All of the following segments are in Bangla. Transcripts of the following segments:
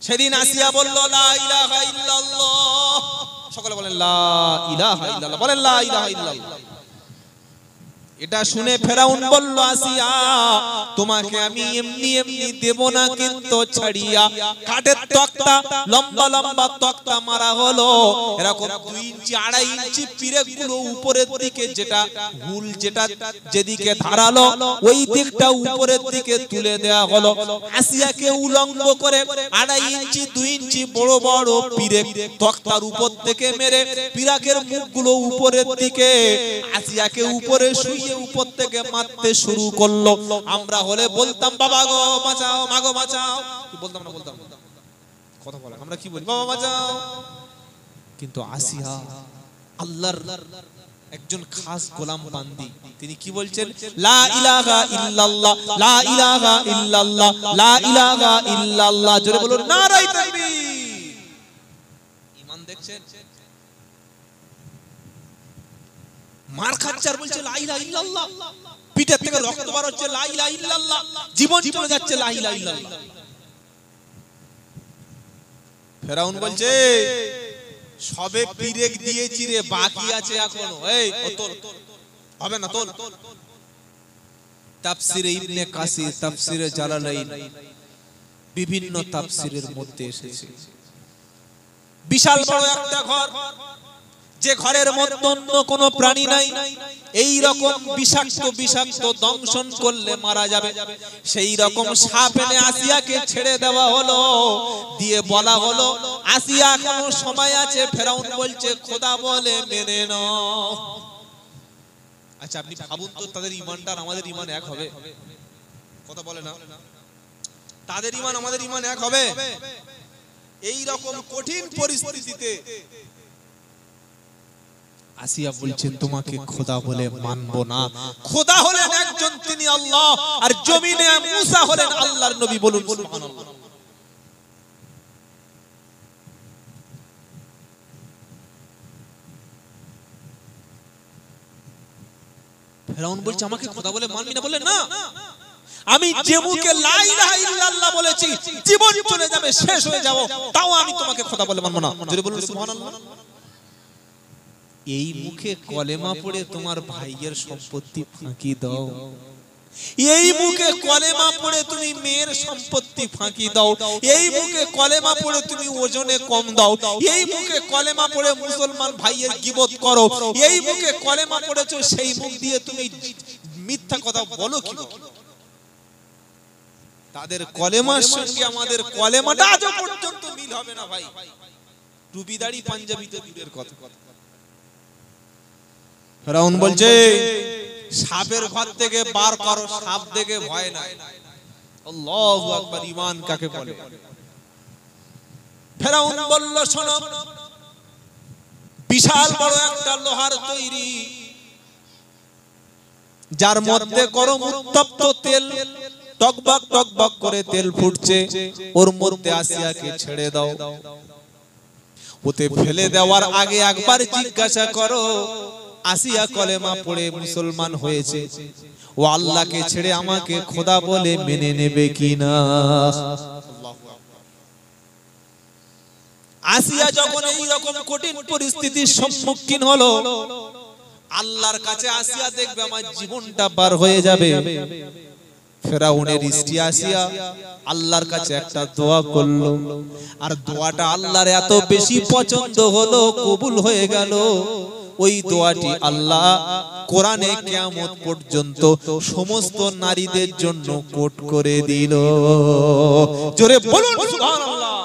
সেদিন আসিয়া বলল লা ইলাহা ইল্লাল্লাহ, সকলে বলেন লা ইলাহা ইল্লাল্লাহ, বলেন লা ইলাহা ইল্লাল্লাহ। এটা শুনে ফেরাউন বলল আসিয়া তোমাকে আমি এমনি এমনি দেব না, কিন্তু ছাড়িয়া কাঠের তক্তা, লম্বা লম্বা তক্তা মারা হলো, এরকম 2 ইঞ্চি 2.5 ইঞ্চি পিরেকগুলো উপরের দিকে, যেটা হুল যেটা যেদিকে ধারালো ওই দিকটা উপরের দিকে তুলে দেয়া হলো। আসিয়াকে উলঙ্গ করে 2.5 ইঞ্চি 2 ইঞ্চি বড় বড় পিরেক তক্তার উপর থেকে মেরে পিরাকের মুখগুলো উপরের দিকে, আসিয়াকে উপরে শুয়ে উপর থেকে মারতে শুরু করলো। আমরা হলে বলতাম বাবা গো বাঁচাও, মাগো বাঁচাও, কি বলতাম না? বলতাম কথা বলেন, আমরা কি বলি? বাবা বাঁচাও। কিন্তু আসিয়া আল্লাহর একজন খাস গোলাম বান্দি, তিনি কি বলছেন? লা ইলাহা ইল্লাল্লাহ, লা ইলাহা ইল্লাল্লাহ, লা ইলাহা ইল্লাল্লাহ। জোরে বলুন নারায়ে তাকবীর। ঈমান দেখছেন? মার খাচ্ছে আর বলছে লা ইলাহা ইল্লাল্লাহ, পিঠের থেকে রক্ত বার হচ্ছে লা ইলাহা ইল্লাল্লাহ, জীবন চলে যাচ্ছে লা ইলাহা ইল্লাল্লাহ। ফেরাউন বলছে সবে পিরেক দিয়েছি রে, বাকি আছে এখনো। এই তোল, হবে না তোল। তাফসিরে ইবনে কাসির, তাফসিরে জালালাইন, বিভিন্ন তাফসিরের মধ্যে এসেছে বিশাল বড় একটা ঘর, যে ঘরের মধ্যে অন্য কোনো প্রাণী নাই, এই রকম বিষাক্ত বিষাক্ত দংশন করলে মারা যাবে, সেই রকম সাপ এনে আসিয়াকে ছেড়ে দেওয়া হলো, দিয়ে বলা হলো আসিয়া এখনো সময় আছে। ফেরাউন বলছে খোদা বলে মেনে নাও। আচ্ছা আপনি ভাবুন তো, তাদের ঈমানটা আর আমাদের ঈমান এক হবে? কথা বলে না? তাদের ঈমান আমাদের ঈমান এক হবে? এই রকম কঠিন পরিস্থিতিতে আসিয়া বলছেন তোমাকে খোদা বলে মানবো না। খোদা হলেন একজন, তিনি আল্লাহ, আর জমিনে মুসা হলেন আল্লাহর নবী। বলুন সুবহানাল্লাহ। ফেরাউন বলছে আমাকে খোদা বলে মানবি না? বলে না, আমি যে মুখে লা ইলাহা ইল্লাল্লাহ বলেছি, জীবন চলে যাবে, শেষ হয়ে যাব, তাও আমি তোমাকে খোদা বলে মানবো না। জোরে বলুন সুবহানাল্লাহ। এই মুখে কলেমা পড়ে তোমার ভাইয়ের সম্পত্তি ফাঁকি দাও, এই মুখে কলেমা পড়ে তুমি মেয়ের সম্পত্তি ফাঁকি দাও, এই মুখে কলেমা পড়ে তুমি ওজনে কম দাও, এই মুখে কলেমা পড়ে মুসলমান ভাইয়ের গীবত করো, এই মুখে কলেমা পড়েছো, সেই মুখ দিয়ে তুমি মিথ্যা কথা বলো কি? তাদের কলেমার সঙ্গে আমাদের কলেমাটা আজ পর্যন্ত মিল হবে না ভাই। টুপি দাড়ি পাঞ্জাবিতে দূরের কথা। ফেরাউন বলছে সাপের ঘর থেকে বার করো, সাপ দেখে ভয় নাই। আল্লাহু আকবার। ঈমান কাকে বলে? ফেরাউন বলল শোনো, বিশাল বড় একটা লোহার তৈরি, যার মধ্যে গরম উত্তপ্ত তেল, টকবক টকবক করে তেল ফুটছে, ওর মধ্যে আসিয়াকে ছেড়ে দাও। ওতে ফেলে দেওয়ার আগে একবার জিজ্ঞাসা করো আসিয়া কলেমা পড়ে মুসলমান হয়েছে, ও আল্লাহকে ছেড়ে আমাকে খোদা বলে মেনে নেবে কিনা? আসিয়া যখন এই রকম কঠিন পরিস্থিতির সম্মুখীন হলো, আল্লাহর কাছে আসিয়া দেখবে আমার জীবনটা পার হয়ে যাবে। ফেরাউনের স্ত্রী আসিয়া আল্লাহর কাছে একটা দোয়া করলো, আর দোয়াটা আল্লাহর এত বেশি পছন্দ হলো, কবুল হয়ে গেল। ওই দোয়াটি আল্লাহ কোরআনে কিয়ামত পর্যন্ত সমস্ত নারীদের জন্য কোট করে দিল। জোরে বলুন সুবহানাল্লাহ।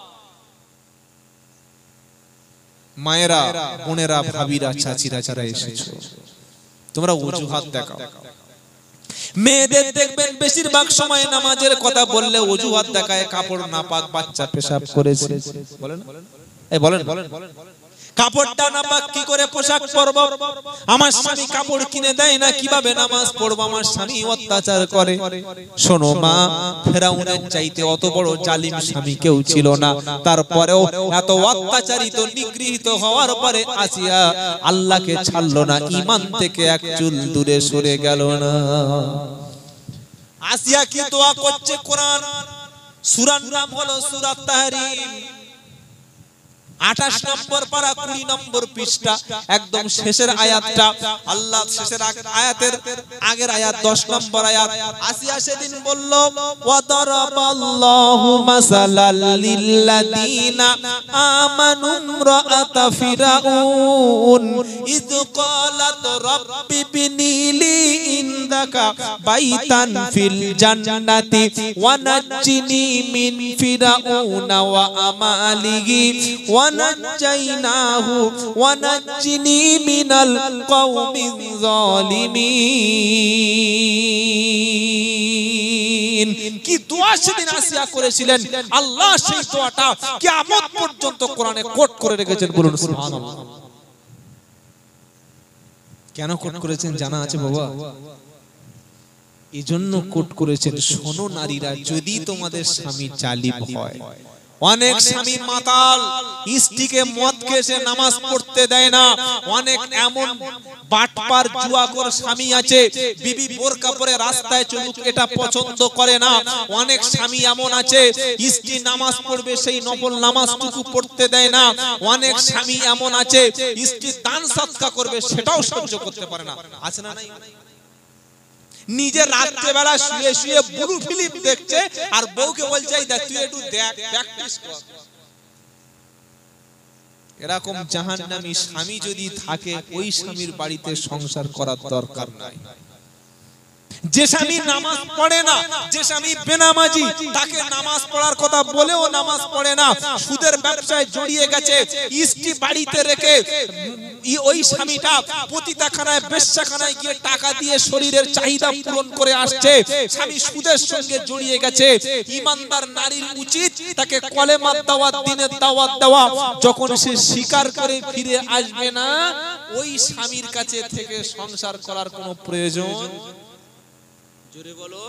মায়েরা, বোনেরা, ভাবিরা, চাচিরা যারা এসেছো, তোমরা অজুহাত দেখাও। মেয়েদের দেখবেন বেশিরভাগ সময় নামাজের কথা বললে অজুহাত দেখায়, কাপড় নাপাক, বাচ্চা পেশাব করেছে। বলেন, এই বলেন, কাপড়টা নাপাক, কি করে পোশাক পরব? আমার স্বামী কাপড় কিনে দেয় না, কিভাবে নামাজ পড়বো? আমার স্বামী অত্যাচার করে। শোনো মা, ফেরাউনের চাইতে অত বড় জালিম স্বামী কেউ ছিল না, তারপরেও এত অত্যাচারিত নিগৃহীত হওয়ার পরে আসিয়া আল্লাহকে ছাড়লো না, ঈমান থেকে এক চুল দূরে সরে গেল না। আসিয়া কি দোয়া করছে? কোরআন সূরার নাম হলো সূরা তাহরিম। 28 নম্বর পারা 20 নম্বর পৃষ্ঠা একদম শেষের আয়াতটা, আল্লাহ শেষের আয়াতের আগের আয়াত 10 নম্বর আয়াত। আসিয়া সেদিন বলল, ওয়া দারাবাল্লাহু মাসালাল লিল্লাযিনা আমানু ইমরাআতা ফিরাউন ইয ক্বালাত রাব্বি বিনি লি ইনদাকা বাইতান ফিল জান্নাতি ওয়া নাজ্জিনি মিন ফিরাউনা ওয়া আমালিহি ونجيناه ونجني من القوم الظالمين। কি দোয়া সেদিন আসিয়া করেছিলেন, আল্লাহ সেই দোয়াটা কিয়ামত পর্যন্ত কোরআনে কোট করে রেখেছেন। বলুন সুবহানাল্লাহ। কেন কোট করেছেন জানা আছে বাবা? এজন্য কোট করেছেন, শোনো নারীরা, যদি তোমাদের স্বামী জালিম হয়, অনেক স্বামী মাতাল, স্ত্রীকে মদ খেয়ে নামাজ পড়তে দেয় না, অনেক এমন বাটপার জুয়াখোর স্বামী আছে, বিবি বোরকা পরে রাস্তায় চলুক এটা পছন্দ করে না। অনেক স্বামী এমন আছে, স্ত্রী নামাজ পড়বে সেই নফল নামাজটুকু পড়তে দেয় না। অনেক স্বামী এমন আছে, স্ত্রী দান সদকা করবে সেটাও সহ্য করতে পারে না। আছে না নাই? নিজে রাত্রে বেলা শুয়ে শুয়ে ব্লু ফিল্ম দেখছে আর বউকে বলছে এই দেখ তুই একটু দেখ, প্র্যাকটিস কর। এরকম জাহান্নামী স্বামী যদি থাকে, ওই স্বামীর বাড়িতে সংসার করার দরকার নাই। যে স্বামী নামাজ পড়ে না, যে স্বামী বেনামাজি, তাকে নামাজ পড়ার কথা বলেও নামাজ পড়ে না, সুদের ব্যবসায় জড়িয়ে গেছে, স্ত্রী বাড়িতে রেখে ওই স্বামীটা পতিতাখানায় বেশ্যাখানায় গিয়ে টাকা দিয়ে শরীরের চাহিদা পূরণ করে আসছে, স্বামী সুদের সঙ্গে জড়িয়ে গেছে। ঈমানদার নারীর উচিত তাকে কলেমার দাওয়াত, দ্বীনের দাওয়াত দেওয়া। যখন সে স্বীকার করে ফিরে আসবে না, ওই স্বামীর কাছে থেকে সংসার করার কোনো প্রয়োজন। জোরে বলো।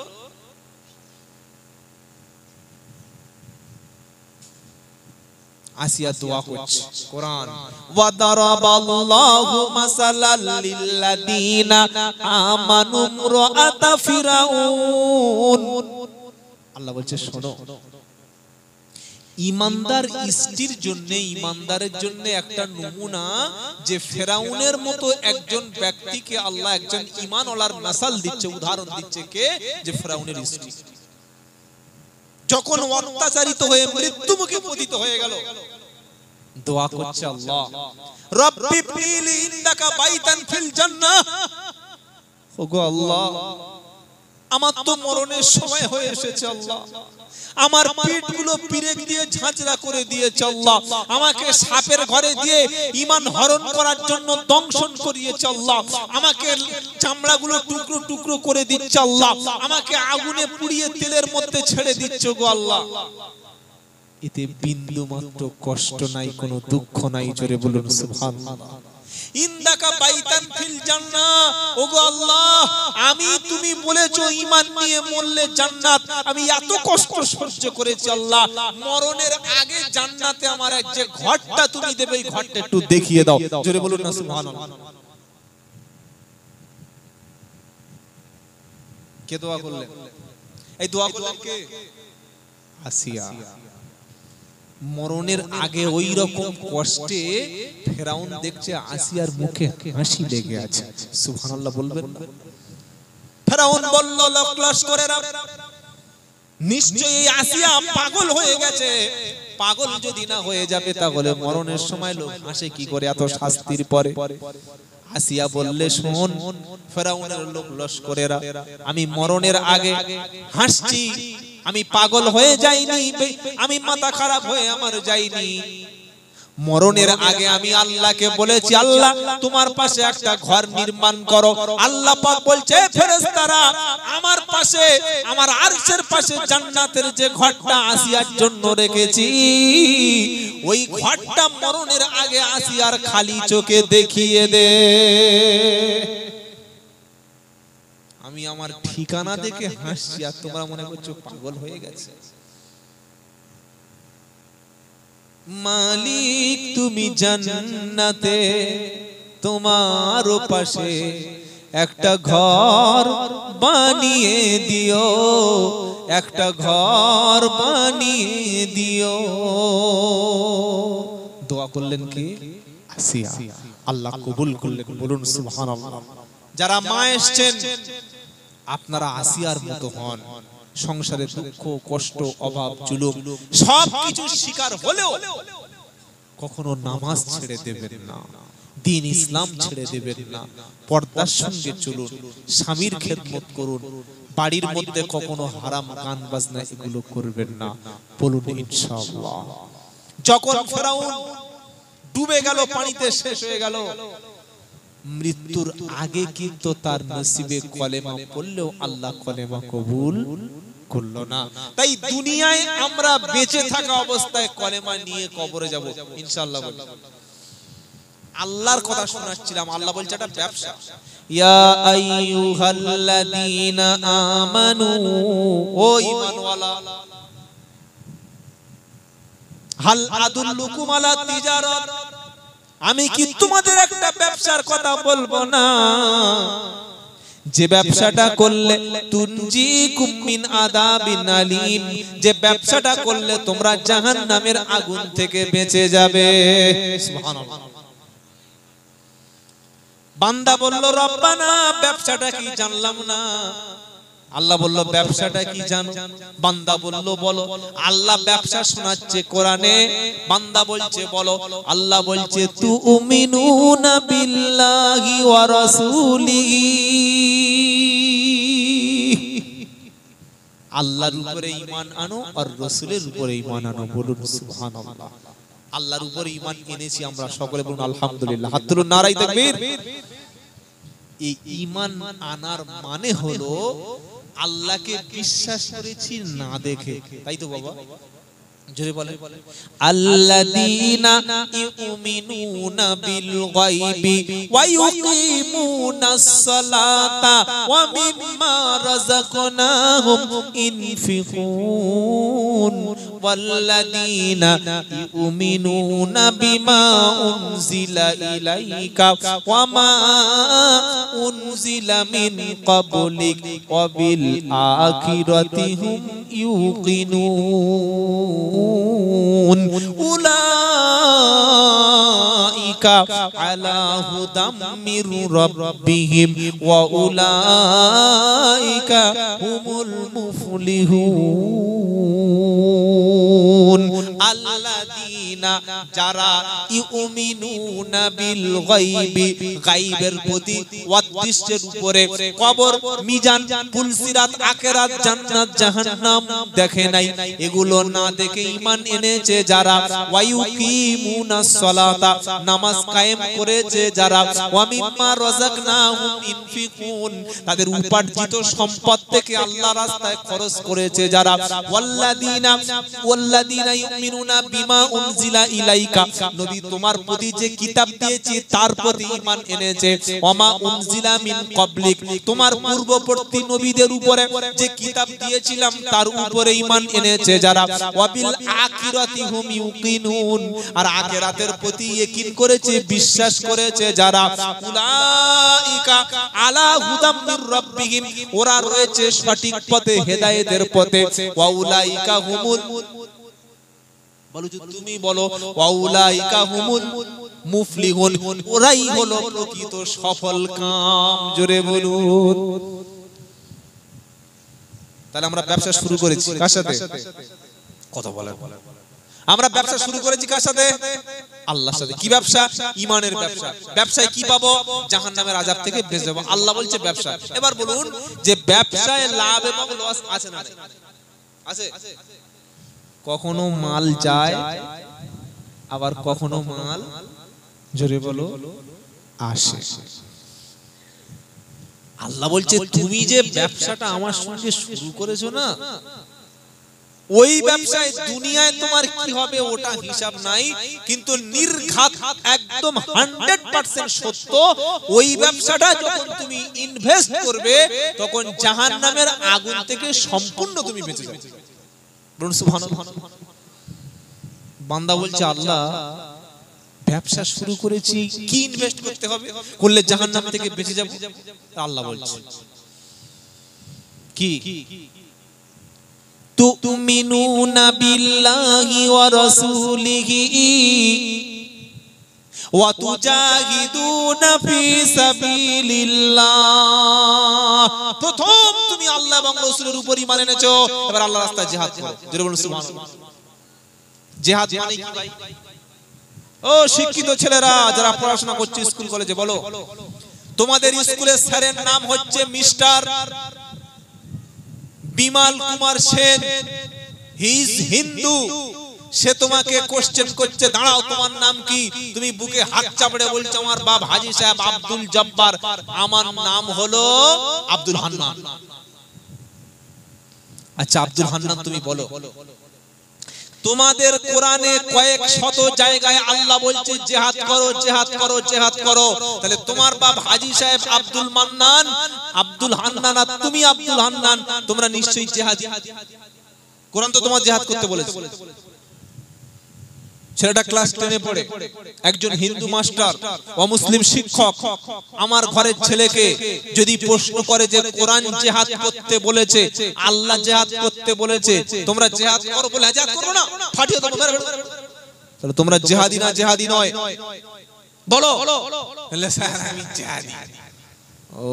আসিয়া দোয়া করছে, কোরআন ওয়া দারাবাল্লাহু মাসালাল লিল্লাযিনা আমানু ইমরাআতা ফিরাউন। আল্লাহ বলছে শোনো, ইমানদার স্ত্রীর জন্য, ইমানদারের জন্য একটা নমুনা, যে ফেরাউনের মতো একজন ব্যক্তিকে আল্লাহ একজন ঈমানওয়ালার মিসাল দিচ্ছে, উদাহরণ দিচ্ছে। কে? যে ফেরাউনের স্ত্রী যখন অত্যাচারিত হয়ে মৃত্যুমুখে পতিত হয়ে গেল, দোয়া করছে আল্লাহ রব্বি ইবনিলি ইনদাকা বাইতান ফিল জান্নাহ। ওগো আল্লাহ, আমার তো মরণের সময় হয়ে এসেছে আল্লাহ, আমার পিঠগুলো পিরেক দিয়ে ঝাঁঝরা করে দিয়েছে আল্লাহ, আমাকে সাপের ঘরে দিয়ে ঈমান হরণ করার জন্য দংশন করিয়েছে আল্লাহ, আমাকে চামড়াগুলো টুকরো টুকরো করে দিচ্ছে আল্লাহ, আমাকে আগুনে পুড়িয়ে তেলের মধ্যে ছেড়ে দিচ্ছ গো আল্লাহ। এতে বিন্দু মাত্র কষ্ট নাই, কোনো দুঃখ নাই। জোরে বলুন সুবহানাল্লাহ। ইনদাকা বাইতান ফিল জান্নাহ। ওগো আল্লাহ, আমি তুমি বলেছো ঈমান নিয়ে মরলে জান্নাত, আমি এত কষ্ট সহ্য করেছি আল্লাহ, মরণের আগে জান্নাতে আমার এক যে ঘরটা তুমি দেবে, এই ঘরটা একটু দেখিয়ে দাও। জোরে বলুন না সুবহানাল্লাহ। কে দোয়া করলেন? এই দোয়া করলেন কে? আসিয়া। মরণের আগে ওই রকম কষ্টে ফেরাউন দেখছে আসিয়ার মুখে হাসি লেগে আছে। সুবহানাল্লাহ বলবেন না? ফেরাউন বলল লস্করেরা, নিশ্চয়ই আসিয়া পাগল হয়ে গেছে। পাগল যদি না হয়ে যাবে তাহলে মরণের সময় লোক হাসে কি করে এত শাস্তির পরে? আসিয়া বললে শোন ফেরাউনের লোক লস্করেরা, আমি মরণের আগে হাসছি, আমি পাগল হয়ে যাইনি, আমি মাথা খারাপ হয়ে আমার যাইনি। মরণের আগে আমি আল্লাহকে বলেছি, আল্লাহ তোমার পাশে একটা ঘর নির্মাণ করো। আল্লাহ পাক বলছে ফেরেশতারা, আমার পাশে, আমার আরশের পাশে জান্নাতের যে ঘরটা আসিয়ার জন্য রেখেছি, ওই ঘরটা মরণের আগে আসিয়ার খালি চোখে দেখিয়ে দে। আমি আমার ঠিকানা দেখে হাসছি আর তোমরা মনে করছো পাগল হয়ে গেছে। মালিক তুমি জান্নাতে তোমার পাশে একটা ঘর বানিয়ে দিও, একটা ঘর বানিয়ে দিও। দোয়া করলেন কি? আসিয়া। আল্লাহ কবুল করলেন, বলুন সুবহানাল্লাহ। যারা মা এসেছেন আপনারা আসিয়ার মতো হন, সংসারে দুঃখ কষ্ট অভাব জুলুম সবকিছু শিকার হলেও কখনো নামাজ ছেড়ে দেবেন না, দ্বীন ইসলাম ছেড়ে দেবেন না, পর্দার সঙ্গে চলুন, স্বামীর খেদমত করুন, বাড়ির মধ্যে কখনো হারাম গান বাজনা এগুলো করবেন না, বলুন ইনশাআল্লাহ। যখন ফেরাউন ডুবে গেল, পানিতে শেষ হয়ে গেল, মৃত্যুর আগে কিন্তু তার নসিবে কলেমা পড়লেও আল্লাহ কলেমা কবুল করলো না। তাই দুনিয়ায় আমরা বেঁচে থাকা অবস্থায় কলেমা নিয়ে কবরে যাব ইনশাআল্লাহ। আল্লাহর কথা শোনাচ্ছিলাম, আল্লাহ বলছে এটা ব্যবসা। ইয়া আইয়ুহাল্লাযীনা আমানু, ও ঈমানওয়ালা, হাল আদুল্লুকুম আলা তিজারাত, আমি কি তোমাদের একটা ব্যবসার কথা বলবো না, যে ব্যবসাটা করলে তুনজিকুম মিন আযাবিন আলীম, যে ব্যবসাটা করলে তোমরা জাহান্নামের আগুন থেকে বেঁচে যাবে। সুবহানাল্লাহ। বান্দা বলল রব্বানা ব্যবসাটা কি জানলাম না। আল্লাহ বলল ব্যবসাটা কি জানো? বান্দা বলল বলো। আল্লাহ ব্যবসা শোনাচ্ছে কোরআনে, বান্দা বলছে বলো। আল্লাহ বলছে তুমিনুনা বিল্লাহি ওয়া রাসূলিহি, আল্লাহর উপরে ঈমান আনো আর রাসূলের উপরে ঈমান আনো, বলুন সুবহানাল্লাহ। আল্লাহর উপরে ঈমান এনেছি আমরা সকলে, বলুন আলহামদুলিল্লাহ। হাত তুলুন, নারায়ে তাকবীর। এই ঈমান আনার মানে হলো আল্লাহকে বিশ্বাস করেছি না দেখে, তাই তো বাবা? জোরে বলেন। আল্লাযীনা ইউমিনুনা বিল গায়বি ওয়া ইউকিমুনাস সালাতা ওয়া মিম্মা রাযাকনাহুম ইনফিকুন ওয়াল্লাযীনা ইউমিনুনা বিমা উনজিলা ইলাইকা ওয়া মা উনজিলা মিন ক্বাবলিক ওয়া বিল আখিরাতি হুম ইউকিনুন উলাইকা আলা হুদাম মির রাব্বিহিম ওয়া উলাইকা হুমুল মুফলিহুন। আল্লাযীনা, যারা ইউমিনুনা বিল গায়বি, গায়বের প্রতি অদৃশ্যের উপরে, কবর, মিজান, পুলসিরাত, আখিরাত, জান্নাত, জাহান্নাম দেখে নাই, এগুলো না দেখে ঈমান এনেছে যারা, ওয়া ইউকিমুনাস সালাতা, নামাজ কায়েম করেছে যারা, ওয়া মিম্মা রাযাকনাহুম ইনফিকুন, তাদের উপার্জিত সম্পদ থেকে আল্লাহর রাস্তায় খরচ করেছে যারা, ওয়াল্লাযীনা ইউমিনুনা বিমা উনজিলা ইলাইকা, নবী তোমার প্রতি যে কিতাব দিয়েছি তার প্রতি ঈমান এনেছে, ওয়া মা উনজিলা মিন ক্বাবলিক, তোমার পূর্ববর্তী নবীদের উপরে যে কিতাব দিয়েছিলাম তার উপরে ঈমান এনেছে যারা, ওয়া বিল আখিরাতি হুম ইউকিনুন, আর আখিরাতের প্রতি ইয়াকিন করেছে, বিশ্বাস করেছে যারা, উলাইকা আলা হুদাম মির রাব্বিহিম, ওরা রয়েছে সঠিক পথে, হেদায়েতের পথে, ওয়া উলাইকা হুমুল, বলো তুমি বলো, ওয়া উলাইকা হুমুল মুফলিহুন, ওরাই হলো প্রকৃত সফল কাম। জোরে বলুন। তাহলে আমরা ব্যবসা শুরু করেছি কার সাথে? কথা বলেন। আমরা ব্যবসা শুরু করেছি কার সাথে? আল্লাহর সাথে। কি ব্যবসা? ঈমানের ব্যবসা। ব্যবসায় কি পাবো? জাহান্নামের আযাব থেকে বেঁচে যাব। আল্লাহ বলছে ব্যবসা। এবার বলুন যে ব্যবসায় লাভ এবং লস আছে না? আছে। কখনো মাল যায় আবার কখনো মাল, জোরে বলো, আসে। আল্লাহ বলছে তুমি যে ব্যবসাটা আমার সঙ্গে শুরু করেছো না, ওই ব্যবসায় দুনিয়ায় তোমার কি হবে ওটা হিসাব নাই, কিন্তু নির্ঘাত একদম 100% সত্য, ওই ব্যবসাটা যখন তুমি ইনভেস্ট করবে তখন জাহান্নামের আগুন থেকে সম্পূর্ণ তুমি বেঁচে যাবে। বলুন সুবহানাল্লাহ। বান্দা বলছে আল্লাহ ব্যবসা শুরু করেছি, কি ইনভেস্ট করতে হবে করলে জাহান্নাম থেকে বেঁচে যাব? আল্লাহ বলছে কি? তুমিনুনা বিল্লাহি ওয়া রাসূলিহি ওয়া তুজাহিদুনা ফি সাবিলিল্লাহ। প্রথম তুমি আল্লাহ এবং রাসূলের উপর ঈমান এনেছো, এবার আল্লাহর রাস্তায় জিহাদ করো। জোরে বলুন সুবহানাল্লাহ। জিহাদ মানে কি ভাই? ও শিক্ষিত ছেলেরা যারা পড়াশোনা করছে স্কুল কলেজে, বলো তোমাদের স্কুলের স্যারের নাম হচ্ছে mister Bimal Kumar Sen, he is Hindu. সে তোমাকে কোশ্চেন করছে, দাঁড়াও তোমার নাম কি? তুমি বুকে হাত চাপড়ে বলছো আমার বাপ হাজী সাহেব আব্দুল জব্বার, আমার নাম হলো আব্দুল হান্নান। আচ্ছা আব্দুল হান্নান তুমি বলো, তোমাদের কোরআনে কয়েক শত জায়গায় আল্লাহ বলছে জিহাদ করো জিহাদ করো জিহাদ করো, তাহলে তোমার বাপ হাজী সাহেব আব্দুল মান্নান, আব্দুল হান্নান আর তুমি আব্দুল হান্নান, তোমরা নিশ্চয়ই জিহাদি। কোরআন তো তোমার জিহাদ করতে বলেছে। ছেলেটা ক্লাস 10 এ পড়ে, একজন হিন্দু মাস্টার অমুসলিম শিক্ষক আমার ঘরের ছেলেকে যদি প্রশ্ন করে যে কোরআন জিহাদ করতে বলেছে, আল্লাহ জিহাদ করতে বলেছে, তোমরা জিহাদ করো বলে জিহাদ করো না, ফাটিয়ে দাও। তাহলে তোমরা জিহাদি না জিহাদি নয় বলো? বলে স্যার আমি জিহাদি। ও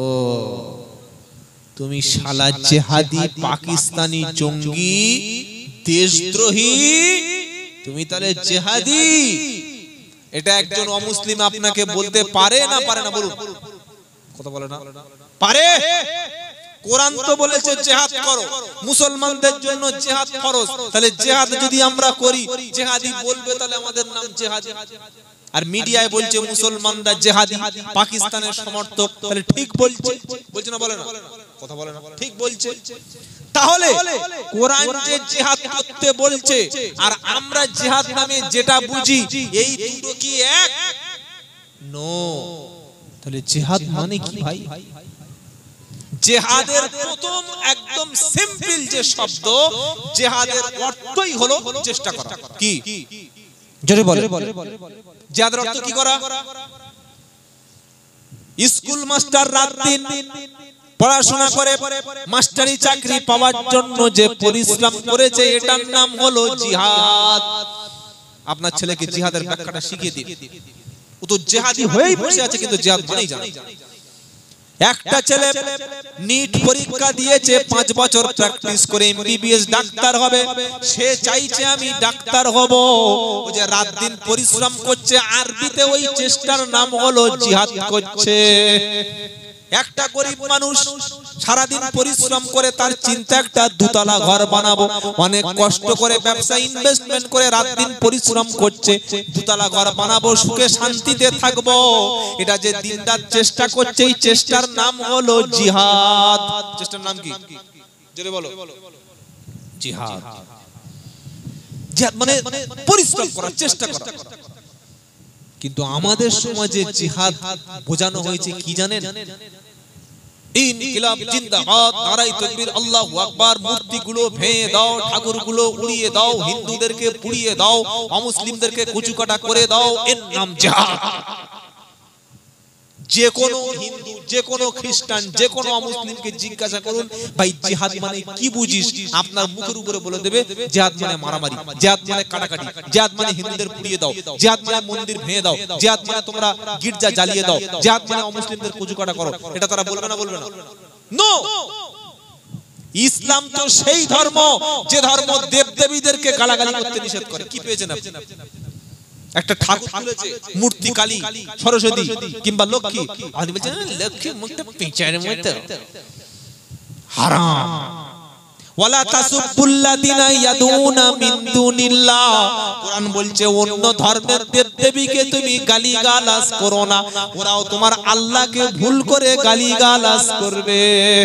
তুমি শালা জিহাদি, পাকিস্তানি জঙ্গি, দেশদ্রোহী, তুমি তাহলে জিহাদি। এটা একজন অমুসলিম আপনাকে বলতে পারে না পারে না? বলুন, কথা বলে না পারে? কোরআন তো বলেছে জিহাদ করো, মুসলমানদের জন্য জিহাদ ফরজ, তাহলে জিহাদ যদি আমরা করি জিহাদি বলবে, তাহলে আমাদের নাম জিহাদি। আর মিডিয়ায় বলছে মুসলমানরা জিহাদি, পাকিস্তানের সমর্থক, তাহলে ঠিক বলছে, বলছে না বলে না? কথা বলে না? ঠিক বলছে। তাহলে কোরআন যে জিহাদ করতে বলছে আর আমরা জিহাদ নামে যেটা বুঝি, এই দুটো কি এক? নো। তাহলে জিহাদ মানে কি ভাই? জিহাদের প্রথম একদম সিম্পল যে শব্দ, জিহাদের অর্থই হলো চেষ্টা করা। কি জোরে বলে? জিহাদের অর্থ কি করা? স্কুল মাস্টার রাত দিন পড়াশোনা করে মাস্টারি চাকরি পাওয়ার জন্য যে পরিশ্রম করেছে, এটার নাম হলো জিহাদ। আপনার ছেলেকে জিহাদের ব্যাখ্যাটা শিখিয়ে দিন। ও তো জিহাদি হয়েই বসে আছে, কিন্তু জিহাদ মানেই জানে। একটা ছেলে নিট পরীক্ষা দিয়েছে, 5 বছর প্র্যাকটিস করে এমবিবিএস ডাক্তার হবে। সে চাইছে আমি ডাক্তার হব, ও যে রাত দিন পরিশ্রম করছে, আরবিতে ওই চেষ্টার নাম হলো জিহাদ করছে। একটা গরিব মানুষ সারাদিন পরিশ্রম করে, তার চিন্তা একটা দুতলা ঘর বানাবো, অনেক কষ্ট করে ব্যবসা ইনভেস্টমেন্ট করে রাত দিন পরিশ্রম করছে, দুতলা ঘর বানাবো, সুখে শান্তিতে থাকবো। এটা যে দিনরাত চেষ্টা করছে, এই চেষ্টার নাম হলো জিহাদ। চেষ্টার নাম কি? জোরে বলো। জিহাদ। জিহাদ মানে পরিশ্রম করা, চেষ্টা করা। কিন্তু আমাদের সমাজে জিহাদ বোঝানো হয়েছে কি জানেন? ইনকিলাব জিন্দাবাদ, নারায়ে তাকবীর, আল্লাহু আকবার, মূর্তিগুলো ভেঙে দাও, ঠাকুরগুলো উড়িয়ে দাও, হিন্দুদেরকে পুড়িয়ে দাও, অমুসলিমদেরকে কুচুকাটা করে দাও, এর নাম জিহাদ। যে কোনো হিন্দু, যে কোনো খ্রিস্টান, যে কোনো অমুসলিমকে জিজ্ঞাসা করুন, ভাই জিহাদ মানে কি বুঝিস? আপনার মুখের উপরে বলে দেবে জিহাদ মানে মারামারি, জিহাদ মানে কাটাকাটি, জিহাদ মানে হিন্দুদের পুড়িয়ে দাও, জিহাদ মানে মন্দির ভেঙে দাও, জিহাদ মানে তোমরা গির্জা জ্বালিয়ে দাও, জিহাদ মানে অমুসলিমদের কুচুকাটা করো। এটা তারা বলবে না? বলবে না? নো। ইসলাম তো সেই ধর্ম যে ধর্ম দেবদেবীদেরকে গালাগালি করতে নিষেধ করে। কি পেয়েছেন আপনি? একটা ঠাকুর তুলেছে, মূর্তি কালী, সরস্বতী কিংবা লক্ষ্মী, আপনি বলছেন লক্ষ্মী মুখটা পেঁচার মতো, হারাম। ওয়ালা তাসুবুল্লাযিনা ইয়াদুনা মিন দুনিল্লাহ, কোরআন বলছে অন্য ধর্মের দেবদেবীকে তুমি গালিগালাজ করো না, ওরাও তোমার আল্লাহকে ভুল করে গালিগালাজ করবে।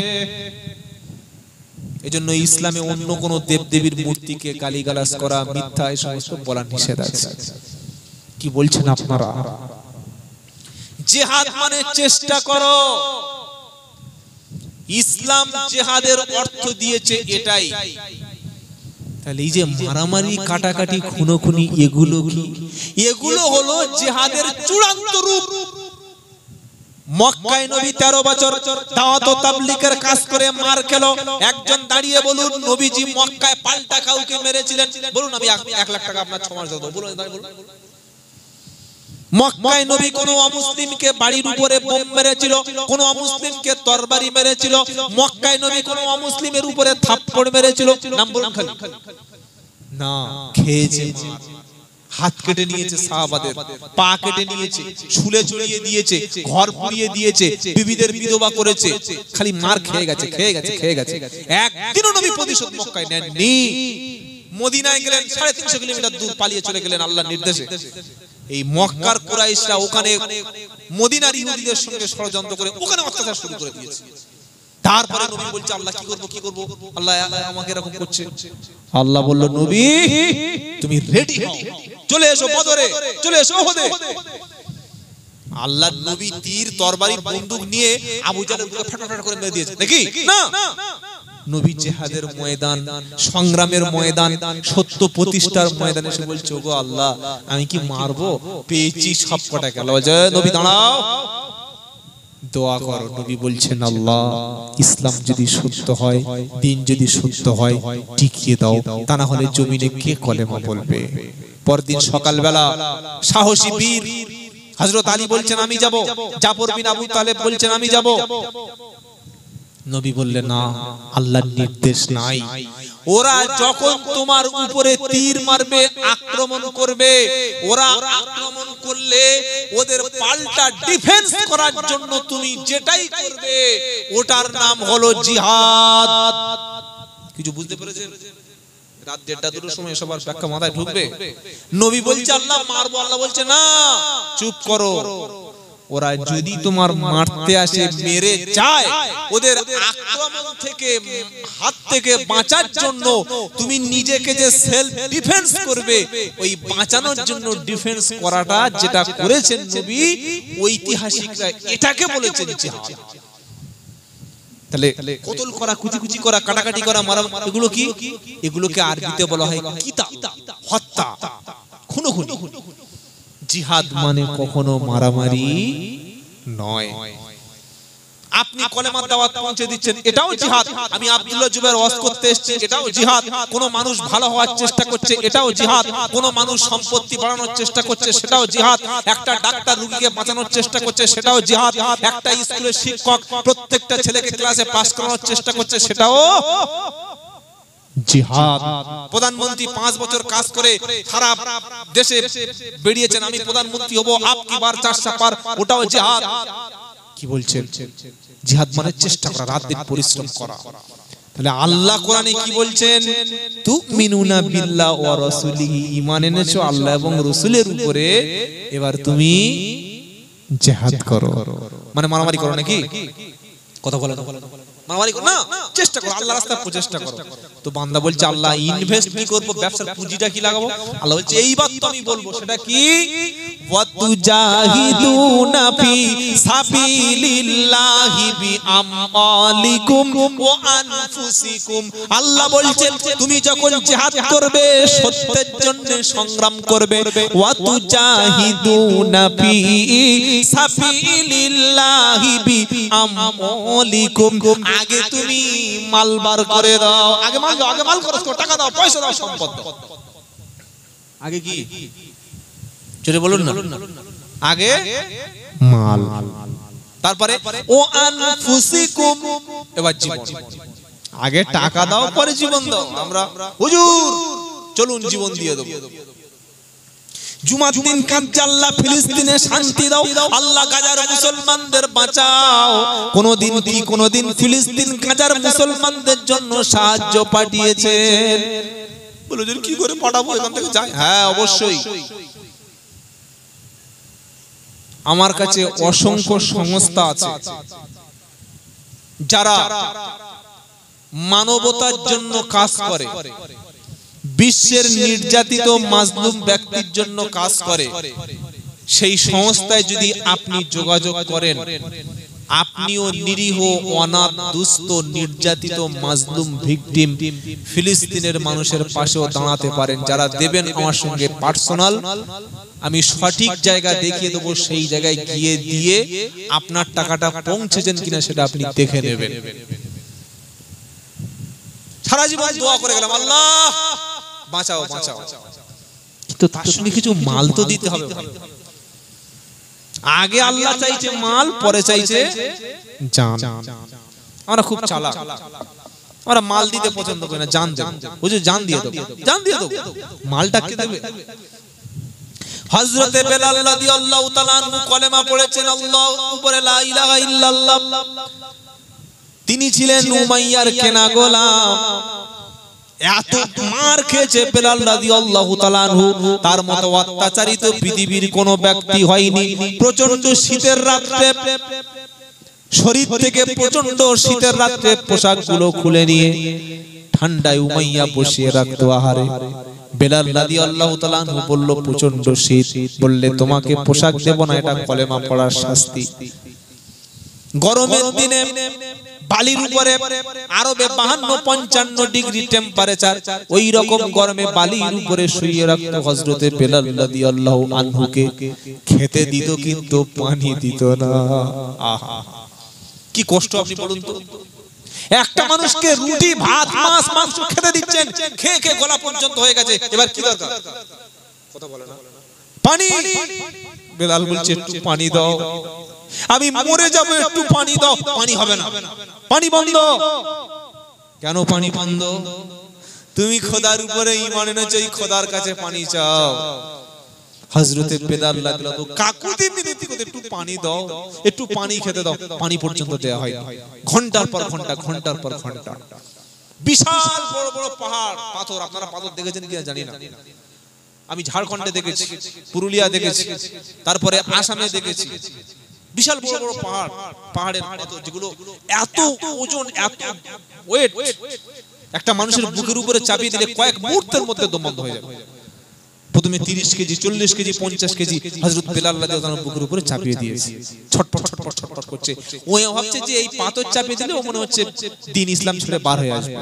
এজন্য ইসলামে অন্য কোন দেবদেবীর মূর্তিকে গালিগালাজ করা, মিথ্যা, এই সমস্ত বলা নিষেধ আছে। কি বলছেন আপনারা? জিহাদ মানে চেষ্টা করো। ইসলাম জিহাদের অর্থ দিয়েছে এটাই। তাহলে এই যে মারামারি, কাটাকাটি, খুনোখুনি, এগুলো কি? এগুলো হলো জিহাদের চূড়ান্ত রূপ। মক্কায় নবী 13 বছর দাওয়াত ও তাবলীগের কাজ করে মার খেলো। একজন দাঁড়িয়ে বলুন নবীজি মক্কায় পাল্টা কাউকে মেরেছিলেন? বলুন আমি 1 লাখ টাকা আপনার 6 মাস দেব, বলুন। মক্কায় নবী কোন অমুসলিমকে বাড়ির উপরে বোম মেরেছিল? কোন অমুসলিমকে তরবারি মেরেছিল? মক্কায় নবী কোন অমুসলিমের উপরে থাপ্পড় মেরেছিল? নাম বলুন খালি। না, খেয়েছে, হাত কেটে নিয়েছে সাহাবাদের, পা কেটে নিয়েছে, ছুলে চড়িয়ে দিয়েছে, ঘর পুড়িয়ে দিয়েছে, বিবিদের বিধবা করেছে, খালি মার খেয়ে গেছে, খেয়ে গেছে, খেয়ে গেছে। একদিনও নবী প্রতিশোধ মক্কায় নেননি। মদিনায় গেলেন, 350 কিলোমিটার দূর পালিয়ে চলে গেলেন আল্লাহর নির্দেশে। এই মক্কার কুরাইশরা ওখানে মদিনার ইহুদিদের সঙ্গে ষড়যন্ত্র করে ওখানে অত্যাচার শুরু করে দিয়েছে। তারপরে নবী বলছে আল্লাহ কি করব, কি করব, আল্লাহ আমাকে এরকম করছে। আল্লাহ বলল নবী তুমি রেডি হও, চলে এসো বদরে, চলে এসো ওহদে। আল্লাহর নবী তীর তরবারি বন্দুক নিয়ে আবু জাহলের বুকে ফাটাফাট করে মেরে দিয়েছে নাকি? না, নবী জিহাদের ময়দান, সংগ্রামের ময়দান, সত্য প্রতিষ্ঠার ময়দানে এসে বলছে ওগো আল্লাহ আমি কি মারবো? পেয়েছি সব কটা গেল। নবী দাঁড়াও, দোয়া করো। নবী বলছেন আল্লাহ ইসলাম যদি সত্য হয়, দিন যদি সত্য হয় টিকিয়ে দাও, তা না হলে জমিনে কে কলেমা বলবে? পরদিন সকালবেলা সাহসী বীর হযরত আলী বলছেন আমি যাব, জাফর বিন আবু তালেব বলছেন আমি যাব। নবী বললেন না, আল্লাহর নির্দেশ নাই। ওরা যখন তোমার উপরে তীর মারবে, আক্রমণ করবে, ওরা আক্রমণ করলে ওদের পাল্টা ডিফেন্স করার জন্য তুমি যেটাই করবে ওটার নাম হলো জিহাদ। কিছু বুঝতে পেরেছেন? রাত 1:30-2টার সময় সবার ব্যাখ্যা মাথায় ঢুকবে। নবী বলছে আল্লাহ মারবো, আল্লাহ বলছে না চুপ করো। ওরা যদি তোমার মারতে আসে, মেরে যায়, ওদের আক্রমণ থেকে, হাত থেকে বাঁচার জন্য তুমি নিজেকে যে সেলফ ডিফেন্স করবে, ওই বাঁচানোর জন্য ডিফেন্স করাটা যেটা করেছেন নবী, ঐতিহাসিকরা এটাকে বলেছেন জিহাদ। তাহলে কতল করা, কুচি করা, কাটাকাটি করা, মারা, এগুলো কি? এগুলোকে আরবিতে বলা হয় কিতা, হত্যা, খুনোখুনি। জিহাদ মানে কখনো মারামারি নয়। আপনি কলেমার দাওয়াত পৌঁছে দিচ্ছেন, এটাও জিহাদ। আমি আব্দুল্লাহ জুবাইর ওয়াজ করতে এসেছি, এটাও জিহাদ। কোন মানুষ ভালো হওয়ার চেষ্টা করছে, এটাও জিহাদ। কোন মানুষ সম্পত্তি বাড়ানোর চেষ্টা করছে, সেটাও জিহাদ। একটা ডাক্তার রোগীকে বাঁচানোর চেষ্টা করছে, সেটাও জিহাদ। একটা স্কুলের শিক্ষক প্রত্যেকটা ছেলেকে ক্লাসে পাস করানোর চেষ্টা করছে, সেটাও জিহাদ। প্রধানমন্ত্রী 5 বছর কাজ করে সারা দেশে বেরিয়েছেন, আমি প্রধানমন্ত্রী হব, আপকি বার 400 পার, ওটাও জিহাদ। কি বলছেন? জিহাদ মানে চেষ্টা করা, রাত দিন পরিশ্রম করা। তাহলে আল্লাহ কোরআনে কি বলছেন? তুমিনুনা বিল্লাহ ওয়া রাসূলিহি, ঈমান এনেছো আল্লাহ এবং রাসূলের উপরে, এবার তুমি জিহাদ করো। মানে মারামারি করো নাকি? কথা বলে মারামারি করো না, চেষ্টা করো, আল্লাহর রাস্তায় প্রচেষ্টা করো। তো বান্দা বলছে আল্লাহ ইনভেস্ট কি করব, ব্যবসার পুঁজিটা কি লাগাবো? আল্লাহ বলছে এইবার তো আমি বলবো, সেটা কি? ওয়াতুজাহিদুনা ফি সাবিলিল্লাহি বিআমওয়ালিকুম ওয়া আনফুসিকুম। আল্লাহ বলছেন তুমি যখন জিহাদ করবে, সত্যের জন্য সংগ্রাম করবে, ওয়াতুজাহিদুনা ফি সাবিলিল্লাহি বিআমওয়ালিকুম, আগে তুমি মাল বার করে দাও, আগে মাল দাও, আগে মাল খরচ করো, টাকা দাও, পয়সা দাও, সম্পদ দাও। আগে কি? জোরে বলুন না, আগে মাল, তারপরে ও আনফুসিকুম, এবার জীবন। আগে টাকা দাও, পরে জীবন দাও। আমরা হুজুর চলুন জীবন দিয়ে দেব। জুমার দিন কাঁদছে আল্লাহ ফিলিস্তিনে শান্তি দাও, আল্লাহ গাজার মুসলমানদের বাঁচাও। কোনদিন কি কোনদিন ফিলিস্তিন গাজার মুসলমানদের জন্য সাহায্য পাঠিয়েছেন? বলো যে কি করে পাঠাবো, এখান থেকে যাই? হ্যাঁ অবশ্যই। আমার কাছে অসংখ্য সংস্থা আছে যারা মানবতার জন্য কাজ করে, বিশ্বের নির্যাতিত মাজলুম ব্যক্তির জন্য কাজ করে। সেই সংস্থায় যদি আপনি যোগাযোগ করেন, আপনিও নিরীহ, অনাথ, দুস্থ, নির্যাতিত, মাজলুম, ভিকটিম ফিলিস্তিনের মানুষের পাশেও দাঁড়াতে পারেন। যারা দেবেন আমার সঙ্গে পার্সোনাল, আমি সঠিক জায়গা দেখিয়ে দেবো, সেই জায়গায় গিয়ে দিয়ে আপনার টাকাটা পৌঁছেছেন কিনা সেটা আপনি দেখে নেবেন। সারা জীবন দোয়া করে গেলাম, আল্লাহ বাঁচাও বাঁচাও, কিন্তু তার সঙ্গে কিছু মাল তো দিতে হবে। আগে আল্লাহ চাইছে মাল, পরে চাইছে জান। আমরা খুব চালাক, আমরা মাল দিতে পছন্দ করি না, জান দেব। বুঝো, জান দিয়ে দেবো, জান দিয়ে দেবো, মালটা কে দেবে? হযরতে বেলাল রাদিয়াল্লাহু তাআলা আনহু কলেমা পড়েছেন, আল্লাহু উপরে লা ইলাহা ইল্লাল্লাহ। তিনি ছিলেন উমাইয়ার কেনা গোলাম। এত মার খেয়েছে বেলাল রাদিয়াল্লাহু তাআলা আনহু, তার মতো অত্যাচারিত পৃথিবীর কোন ব্যক্তি হয়নি। প্রচন্ড শীতের রাতে, শরীর থেকে প্রচন্ড শীতের রাতে পোশাকগুলো খুলে নিয়ে ঠান্ডায় উমাইয়া বসিয়ে রাখতো আহারে। বেলাল রাদিয়াল্লাহু তাআলা আনহু বলল, প্রচন্ড শীত, বললে তোমাকে পোশাক দেব না, এটা কলেমা পড়ার শাস্তি। গরমের দিনে বালির উপরে আরবে 52-55 ডিগ্রি টেম্পারেচার, ওই রকম গরমে বালির উপরে শুইয়ে রাখতো হযরতে বেলাল রাদিয়াল্লাহু আনহুকে। খেতে দিত কিন্তু পানি দিত না। আহা, কি কষ্ট আপনি বলুন তো। একটা মানুষকে রুটি, ভাত, মাছ, মাংস খেতে দিচ্ছেন, খেয়ে খেয়ে গলা পর্যন্ত হয়ে গেছে, এবার কি দরকার? কথা বলে না, পানি। বেলাল বলছে, একটু পানি দাও, আমি মরে যাব, একটু পানি দাও। পানি হবে না, পানি বন্ধ। কেন পানি বন্ধ? তুমি খোদার উপরে ঈমান এনেছো, এই খোদার কাছে পানি চাও। হযরতে বেলাল রাদিয়াল্লাহু কাকুতি মিনতি করে, একটু পানি দাও, একটু পানি খেতে দাও। পানি পর্যন্ত দেয়া হয়। ঘন্টার পর ঘন্টা, ঘন্টার পর ঘন্টা। বিশাল বড় বড় পাহাড়, পাথর। আপনারা পাথর দেখেছেন কিনা জানি না, আমি ঝাড়খণ্ডে দেখেছি, পুরুলিয়া দেখেছি, তারপরে আসামে দেখেছি। বিশাল বড় বড় পাহাড়, পাহাড়ের পাথর যেগুলো এত ওজন, এত ওয়েট, একটা মানুষের বুকের উপরে চাপিয়ে দিলে কয়েক মুহূর্তের মধ্যে দম বন্ধ হয়ে যাবে। প্রথমে 30 কেজি, 40 কেজি, 50 কেজি হযরত বেলাল রাদিয়াল্লাহু আনহু বুকের উপরে চাপিয়ে দিয়েছে। ছটফট ছটফট ছটফট করছে। ও ভাবছে যে এই পাথর চাপিয়ে দিলে ও মনে হচ্ছে দ্বীন ইসলাম ছেড়ে বার হয়ে আসবে।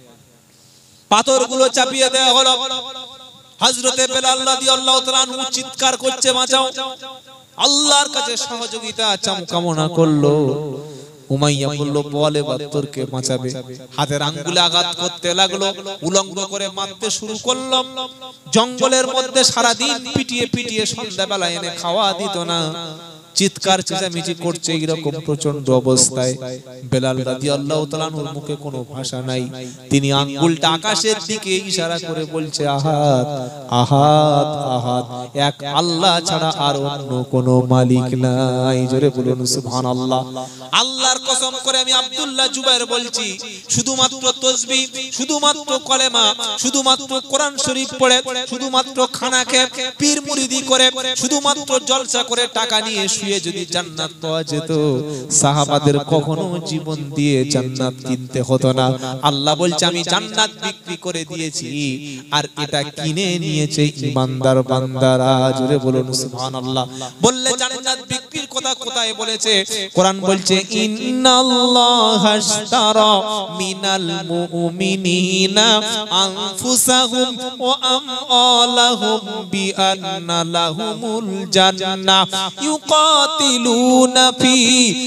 পাথরগুলো চাপিয়ে দেওয়া হলো। হযরতে বেলাল রাদিয়াল্লাহু তাআলা আনহু চিৎকার করছে, বাঁচাও। আল্লাহর কাছে সহযোগিতা কামনা করলো। উমাইয়া বলল, বল এবার তোরকে বাঁচাবে। হাতের আঙ্গুলে আঘাত করতে লাগলো, উলঙ্গ করে মারতে শুরু করলো। জঙ্গলের মধ্যে সারা দিন পিটিয়ে পিটিয়ে সন্ধ্যাবেলা এনে খাওয়া দিত না। চিৎকার চেঁচামেচি করছে। এইরকম প্রচন্ড অবস্থায় বেলাল রাদিয়াল্লাহু তাআলা আনহুর মুখে কোনো ভাষা নাই। তিনি আঙ্গুলটা আকাশের দিকে ইশারা করে বলছে, আহাত আহাত আহাত, এক আল্লাহ ছাড়া আর অন্য কোনো মালিক নাই। জোরে বলুন সুবহানাল্লাহ। আল্লাহর কসম করে আমি আব্দুল্লাহ জুবায়ের বলছি, শুধুমাত্র তাসবিহ, শুধুমাত্র কলেমা, শুধুমাত্র কোরআন শরীফ পড়ে, শুধুমাত্র খানা খেয়ে পীর মুরিদি করে, শুধুমাত্র জলসা করে টাকা নিয়ে শুয়ে যদি জান্নাত পাওয়া যেত, সাহাবাদের কখনো জীবন দিয়ে জান্নাত কিনতে হতো না। আল্লাহ বলছে, আমি জান্নাত বিক্রি করে দিয়েছি, আর এটা কিনে নিয়েছে ঈমানদার বান্দারা। জোরে বলুন সুবহানাল্লাহ। বললে জান্নাত বিক্রির কথা কোথায় বলেছে? কোরআন বলছে, ইন্নাল্লাহা আশতারা মিনাল মুমিনিনা আনফুসাহুম ওয়া আমওয়ালাহুম বিআন্না লাহুমুল জান্নাহ ইউকাতিলুনা ফি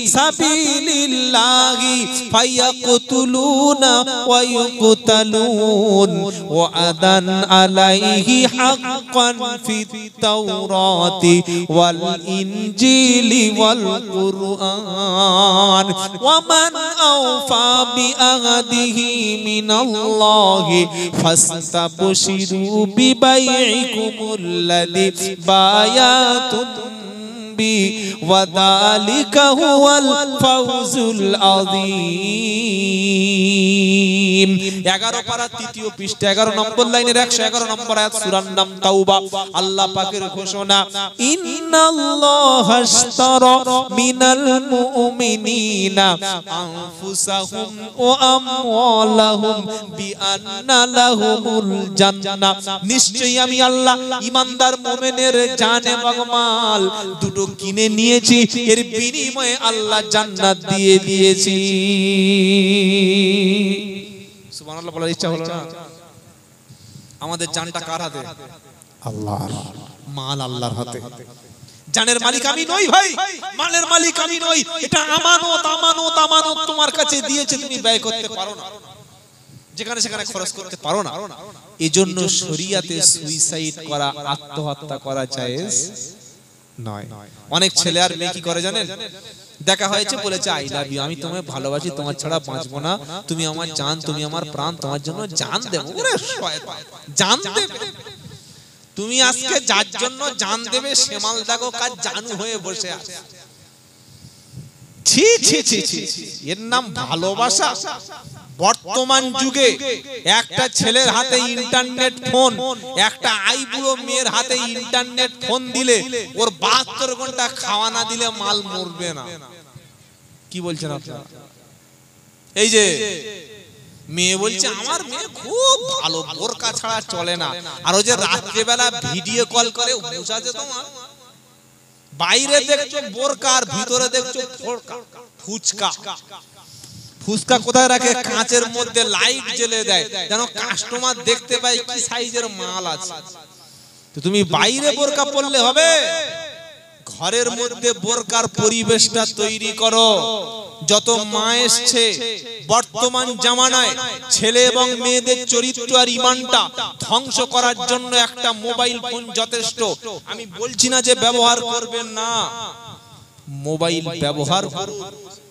সাবিলিল্লাহি ফায়াকতুলুনা ওয়া ইউকতালুন ওয়াদান আলাইহি হাক্কান ফিত তাওরাতি ওয়াল ইনজিলি ওয়াল কুরআন ওয়া মান আওফা বিআহদিহি মিনাল্লাহি ফাস্তাবশিরু বিবাইইকুমুল্লাযী বায়াতুম ওয়াদালিকা হুয়াল ফাউজুল আযীম। 11 পারা 3য় পৃষ্ঠা 11 নম্বর লাইনের 111 নম্বর আয়াত, সূরার নাম তাওবা। আল্লাহ পাকের ঘোষণা, ইন্নাল্লাহা আশতারা মিনাল মুমিনিনা আনফুসাহুম ওয়া আমওয়ালাহুম বিআন্না লাহুমুল জান্নাহ। নিশ্চয়ই আমি আল্লাহ ঈমানদার মুমিনের জান এবং মাল দুটো কিনে নিয়েছি, এর বিনিময়ে আল্লাহ জান্নাত দিয়ে দিয়েছি। সুবহানাল্লাহ বলার ইচ্ছা হলো না? আমাদের জানটা কার হাতে? আল্লাহর। মাল আল্লাহর হাতে। জানের মালিক আমি নই ভাই, মালের মালিক আমি নই। এটা আমানত, আমানত, আমানত তোমার কাছে দিয়েছে, তুমি ব্যয় করতে পারো না, যেখানে সেখানে খরচ করতে পারো না। এজন্য শরীয়তে সুইসাইড করা, আত্মহত্যা করা জায়েজ নয়। অনেক ছেলে আর মেয়ে কি করে জানেন? দেখা হয়েছে, বলেছে আই লাভ ইউ, আমি তোমায় ভালোবাসি, তোমার ছাড়া বাঁচবো না, তুমি আমার জান, তুমি আমার প্রাণ, তোমার জন্য জান দেব। ওরে শয়তান, জান দেবে? তুমি আজকে যার জন্য জান দেবে সে মাল দেখো কাজ জানু হয়ে বসে আছে। ছি ছি ছি ছি, এর নাম ভালোবাসা? বর্তমান যুগে একটা ছেলের হাতে ইন্টারনেট ফোন, একটা আইবুড়ো মেয়ের হাতে ইন্টারনেট ফোন দিলে ওর 72 ঘন্টা খাওয়া না দিলে মাল মরবে না। কি বলছেন আপনারা? এই যে মেয়ে বলছে আমার মেয়ে খুব ভালো, বোরকা ছাড়া চলে না, আর ও যে রাত্রে বেলা ভিডিও কল করে, বুঝাছে তোমার বাইরে দেখছো বোরকা আর ভিতরে দেখছো ফুচকা। ফুচকা কোথায় রাখে? কাঁচের মধ্যে লাইট জ্বেলে দেয় যেন কাস্টমার দেখতে পায় কি সাইজের মাল আছে। তো তুমি বাইরে বোরকা পরলে হবে? ঘরের মধ্যে বোরকার পরিবেশটা তৈরি করো। যত মা এসছে বর্তমান জামানায় ছেলে এবং মেয়েদের চরিত্র আর ঈমানটা ধ্বংস করার জন্য একটা মোবাইল ফোন যথেষ্ট। আমি বলছি না যে ব্যবহার করবেন না, মোবাইল ব্যবহার করুন,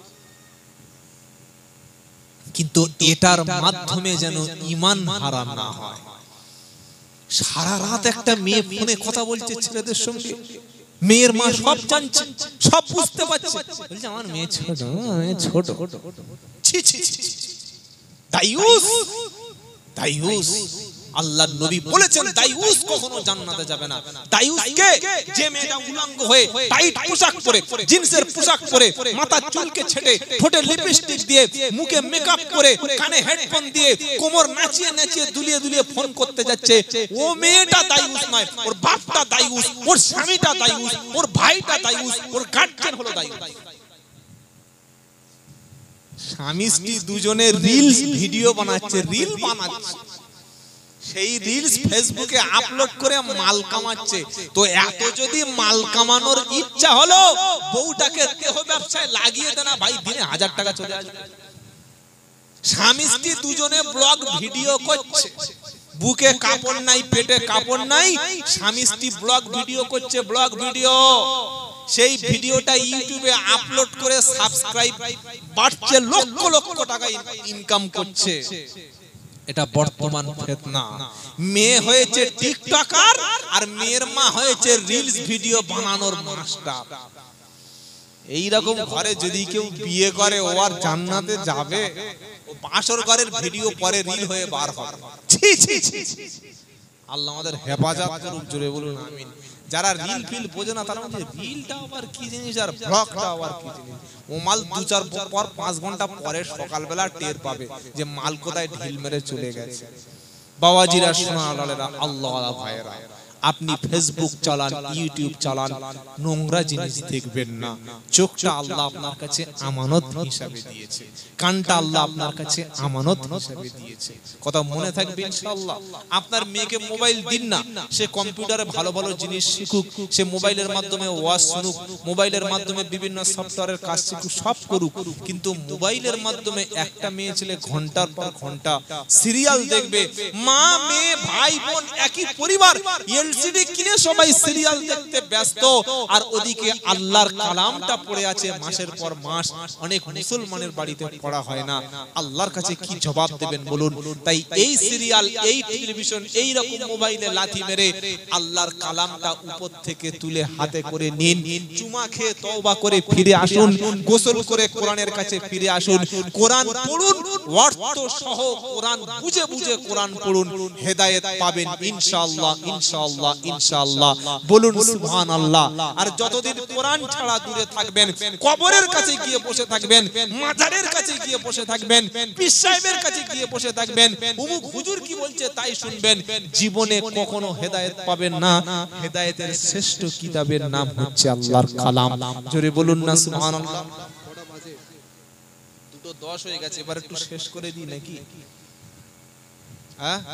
কিন্তু এটার মাধ্যমে যেন ঈমান হারা না হয়। সারা রাত একটা মেয়ে ফোনে কথা বলছে ছেলেদের সঙ্গে, মেয়ের মা সব জানছে, সব বুঝতে পারছে, বলছে আমার মেয়ে ছোট, ছোট। ছি ছি ছি, দায়ুস, দায়ুস। আল্লাহর নবী বলেছেন দায়ুস কখনো জান্নাতে যাবে না। দায়ুস কে? যে মেয়েটা উলঙ্গ হয়ে টাইট পোশাক পরে, জিন্সের পোশাক পরে, মাথার চুলকে ছেটে, ঠোঁটে লিপস্টিক দিয়ে, মুখে মেকআপ করে, কানে হেডফোন দিয়ে, কোমর নাচিয়ে নাচিয়ে দুলিয়ে দুলিয়ে ফোন করতে যাচ্ছে, ও মেয়েটা দায়ুস নয়, ওর বাপটা দায়ুস, ওর স্বামীটা দায়ুস, ওর ভাইটা দায়ুস, ওর গার্জিয়ান হলো দায়ুস। স্বামী স্ত্রী দুজনে রিলস ভিডিও বানাচ্ছে, রিল বানাচ্ছে, সেই রিলস ফেসবুকে আপলোড করে মাল কামাচ্ছে। তো এত যদি মাল কামানোর ইচ্ছা হলো, বউটাকে দেহ ব্যবসায় লাগিয়ে দেনা ভাই, দিনে 1000 টাকা চলে আসবে। স্বামী স্ত্রী দুজনে ব্লগ ভিডিও করছে, বুকে কাপড় নাই, পেটে কাপড় নাই, স্বামী স্ত্রী ব্লগ ভিডিও করছে, ব্লগ ভিডিও। সেই ভিডিওটা ইউটিউবে আপলোড করে সাবস্ক্রাইব বাড়ছে, লক্ষ লক্ষ টাকা ইনকাম করছে। এটা বর্তমান ফিতনা। মেয়ে হয়েছে টিকটকার আর মেয়ের মা হয়েছে রিলস ভিডিও বানানোর মাস্টার। এই রকম ঘরে যদি কেউ বিয়ে করে, ও আর জান্নাতে যাবে? ও বাসর ঘরের ভিডিও পরে রিল হয়ে বার হবে। ছি ছি ছি, আল্লাহ আমাদের হেফাজত করুক, জোরে বলুন আমিন। যারা রিল ফিল বোঝে না তারা বলে রিলটা আবার কি জিনিস আর ব্লগটা আবার কি জিনিস। ও মাল 2-4 পর 5 ঘন্টা পরে সকালবেলা টের পাবে যে মাল কোথায় ঢিল মেরে চলে গেছে। বাবাজিরা, সোনালালেরা, আল্লাহওয়ালা ভাইয়েরা, আপনি ফেসবুক চালান, ইউটিউব চালান, নোংরা জিনিস দেখবেন না। চোখটা আল্লাহ আপনার কাছে আমানত হিসাবে দিয়েছে, কানটা আল্লাহ আপনার কাছে আমানত হিসাবে দিয়েছে। কথা মনে থাকবে ইনশাআল্লাহ। আপনার মেয়েকে মোবাইল দিন না, সে কম্পিউটারে ভালো ভালো জিনিস শিখুক, সে মোবাইলের মাধ্যমে ওয়াজ শুনুক, মোবাইলের মাধ্যমে বিভিন্ন সফটওয়্যারের কাজ শিখুক, সব করুক, কিন্তু মোবাইলের মাধ্যমে একটা মেয়ে ছেলে ঘন্টার পর ঘন্টা সিরিয়াল দেখবে। মা, মেয়ে, ভাই, বোন একই পরিবার, এলসিডি কিনে সবাই সিরিয়াল দেখতে ব্যস্ত, আর ওদিকে আল্লাহর কালামটা পড়ে আছে মাসের পর মাস। অনেক মুসলমানের বাড়িতে পড়া হয় না। আল্লাহর কাছে কি জবাব দেবেন বলুন? তাই এই সিরিয়াল, এই টেলিভিশন, এই রকম মোবাইলে লাথি মেরে আল্লাহর কালামটা উপর থেকে তুলে হাতে করে নিন, চুমা খেয়ে তওবা করে ফিরে আসুন, গোসল করে কোরআনের কাছে ফিরে আসুন, কোরআন পড়ুন, অর্থ সহ কোরআন বুঝে বুঝে কোরআন পড়ুন, হেদায়েত পাবেন ইনশাআল্লাহ, ইনশাআল্লাহ। ইনশাআল্লাহ ইনশাআল্লাহ বলুন সুবহানাল্লাহ। আর যতদিন কোরআন ছাড়া দূরে থাকবেন, কবরের কাছে গিয়ে বসে থাকবেন, মাজারের কাছে গিয়ে বসে থাকবেন, পীর সাহেবের কাছে গিয়ে বসে থাকবেন, অমুক হুজুর কি বলছে তাই শুনবেন, জীবনে কখনো হেদায়েত পাবেন না। হেদায়েতের শ্রেষ্ঠ কিতাবের নাম হচ্ছে আল্লাহর কালাম। জোরে বলুন না সুবহানাল্লাহ। 2:10 হয়ে গেছে, এবার একটু শেষ করে দিই নাকি? হ্যাঁ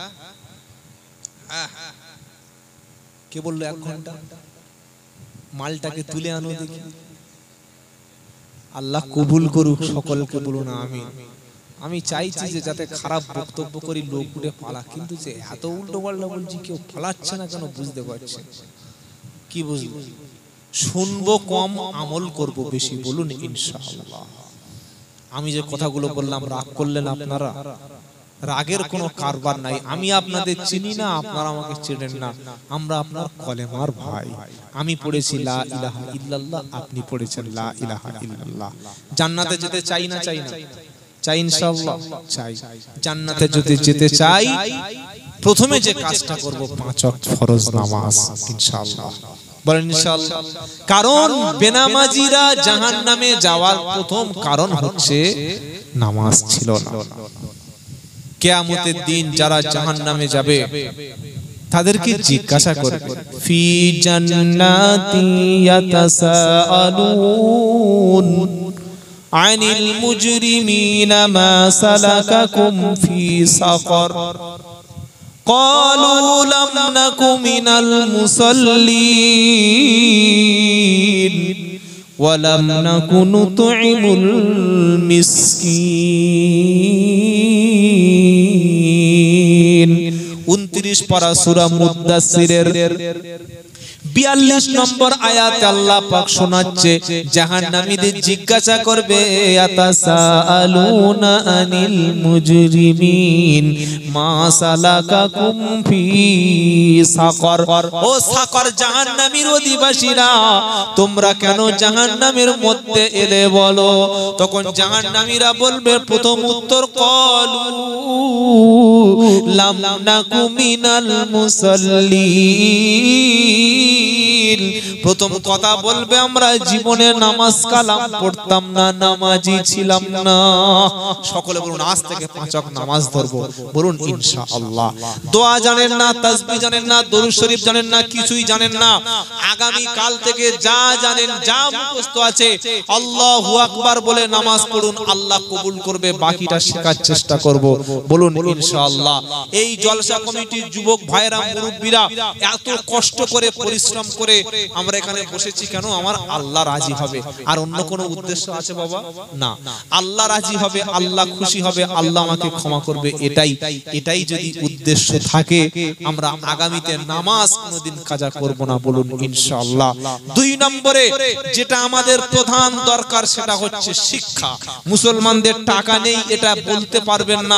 কে বললো 1 ঘন্টা? মালটাকে তুলে আনো দেখি। আল্লাহ কবুল করুক সকলকে, বলুন আমিন। আমি চাইছি যে যাতে খারাপ বক্তব্য করি লোক উঠে পালা, কিন্তু যে এত উল্টো পাল্টা বলছি কেউ পালাচ্ছে না কেন বুঝতে পারছি। কি বুঝবো? শুনবো কম, আমল করব বেশি, বলুন ইনশাআল্লাহ। আমি যে কথাগুলো বললাম রাগ করলেন আপনারা? রাগের কোনো কারবার নাই। আমি আপনাদের চিনি না, আপনারা আমাকে চেনেন না। আমরা আপনার কলেমার ভাই। আমি পড়েছি লা ইলাহা ইল্লাল্লাহ, আপনি পড়েছেন লা ইলাহা ইল্লাল্লাহ। জান্নাতে যেতে চাই না? চাই না? চাই ইনশাআল্লাহ, চাই। জান্নাতে যদি যেতে চাই, প্রথমে যে কাজটা করব 5 ওয়াক্ত ফরজ নামাজ ইনশাআল্লাহ। বলেন ইনশাআল্লাহ। কারণ বেনামাজিরা জাহান্নামে যাওয়ার প্রথম কারণ হচ্ছে নামাজ ছিল না। কিয়ামতের দিন যারা জাহান্নামে যাবে তাদেরকে জিজ্ঞাসা করবে, ফি জান্নাতি ইয়াতাসাআলুন আনিল মুজরিমিনা মা সালাকাকুম ফি সাকার ক্বালু লাম নাকু মিনাল মুসাল্লিন ওয়া লাম নাকু নুতঈমুল মিসকিন। 29 পারা সূরা মুদ্দাসসিরের 42 নম্বর আয়াতে আল্লাহ পাক শোনাচ্ছে, জাহান্নামীদের জিজ্ঞাসা করবে, ইয়াতাসাআলুনা আনিল মুজরিমিন মা সালাকাকুম ফি সাকার। ও সাকার, জাহান্নামীর অধিবাসীরা তোমরা কেন জাহান্নামের মধ্যে এলে বলো? তখন জাহান্নামীরা বলবে, প্রথম উত্তর ক্বালু লাম নাকু মিনাল মুসাল্লিন। প্রথম কথা বলবে, আমরা জীবনে নামাজ কালাম পড়তাম না, নামাজি ছিলাম না। সকলে বলুন আজ থেকে 5 ওয়াক্ত নামাজ ধরবো, বলুন ইনশাআল্লাহ। দোয়া জানেন না, তাসবিহ জানেন না, দরুদ শরীফ জানেন না, কিছুই জানেন না। আগামী কাল থেকে যা জানেন, যা মুখস্থ আছে, আল্লাহু আকবার বলে নামাজ পড়ুন, আল্লাহ কবুল করবে। বাকিটা শেখার চেষ্টা করব, বলুন ইনশাআল্লাহ। এই জলসা কমিটির যুবক ভাইরা, মুরব্বীরা এত কষ্ট করে পরিশ্রম করে আমরা এখানে বসেছি কেন? আমার আল্লাহ রাজি হবে। আর অন্য কোনো উদ্দেশ্য আছে বাবা? না। আল্লাহ রাজি হবে, আল্লাহ খুশি হবে, আল্লাহ আমাকে ক্ষমা করবে, এটাই যদি উদ্দেশ্য থাকে, আমরা আগামীতে নামাজ কোনোদিন কাজা করব না, বলুন ইনশাআল্লাহ। 2 নম্বরে যেটা আমাদের প্রধান দরকার সেটা হচ্ছে শিক্ষা। মুসলমানদের টাকা নেই এটা বলতে পারবেন না।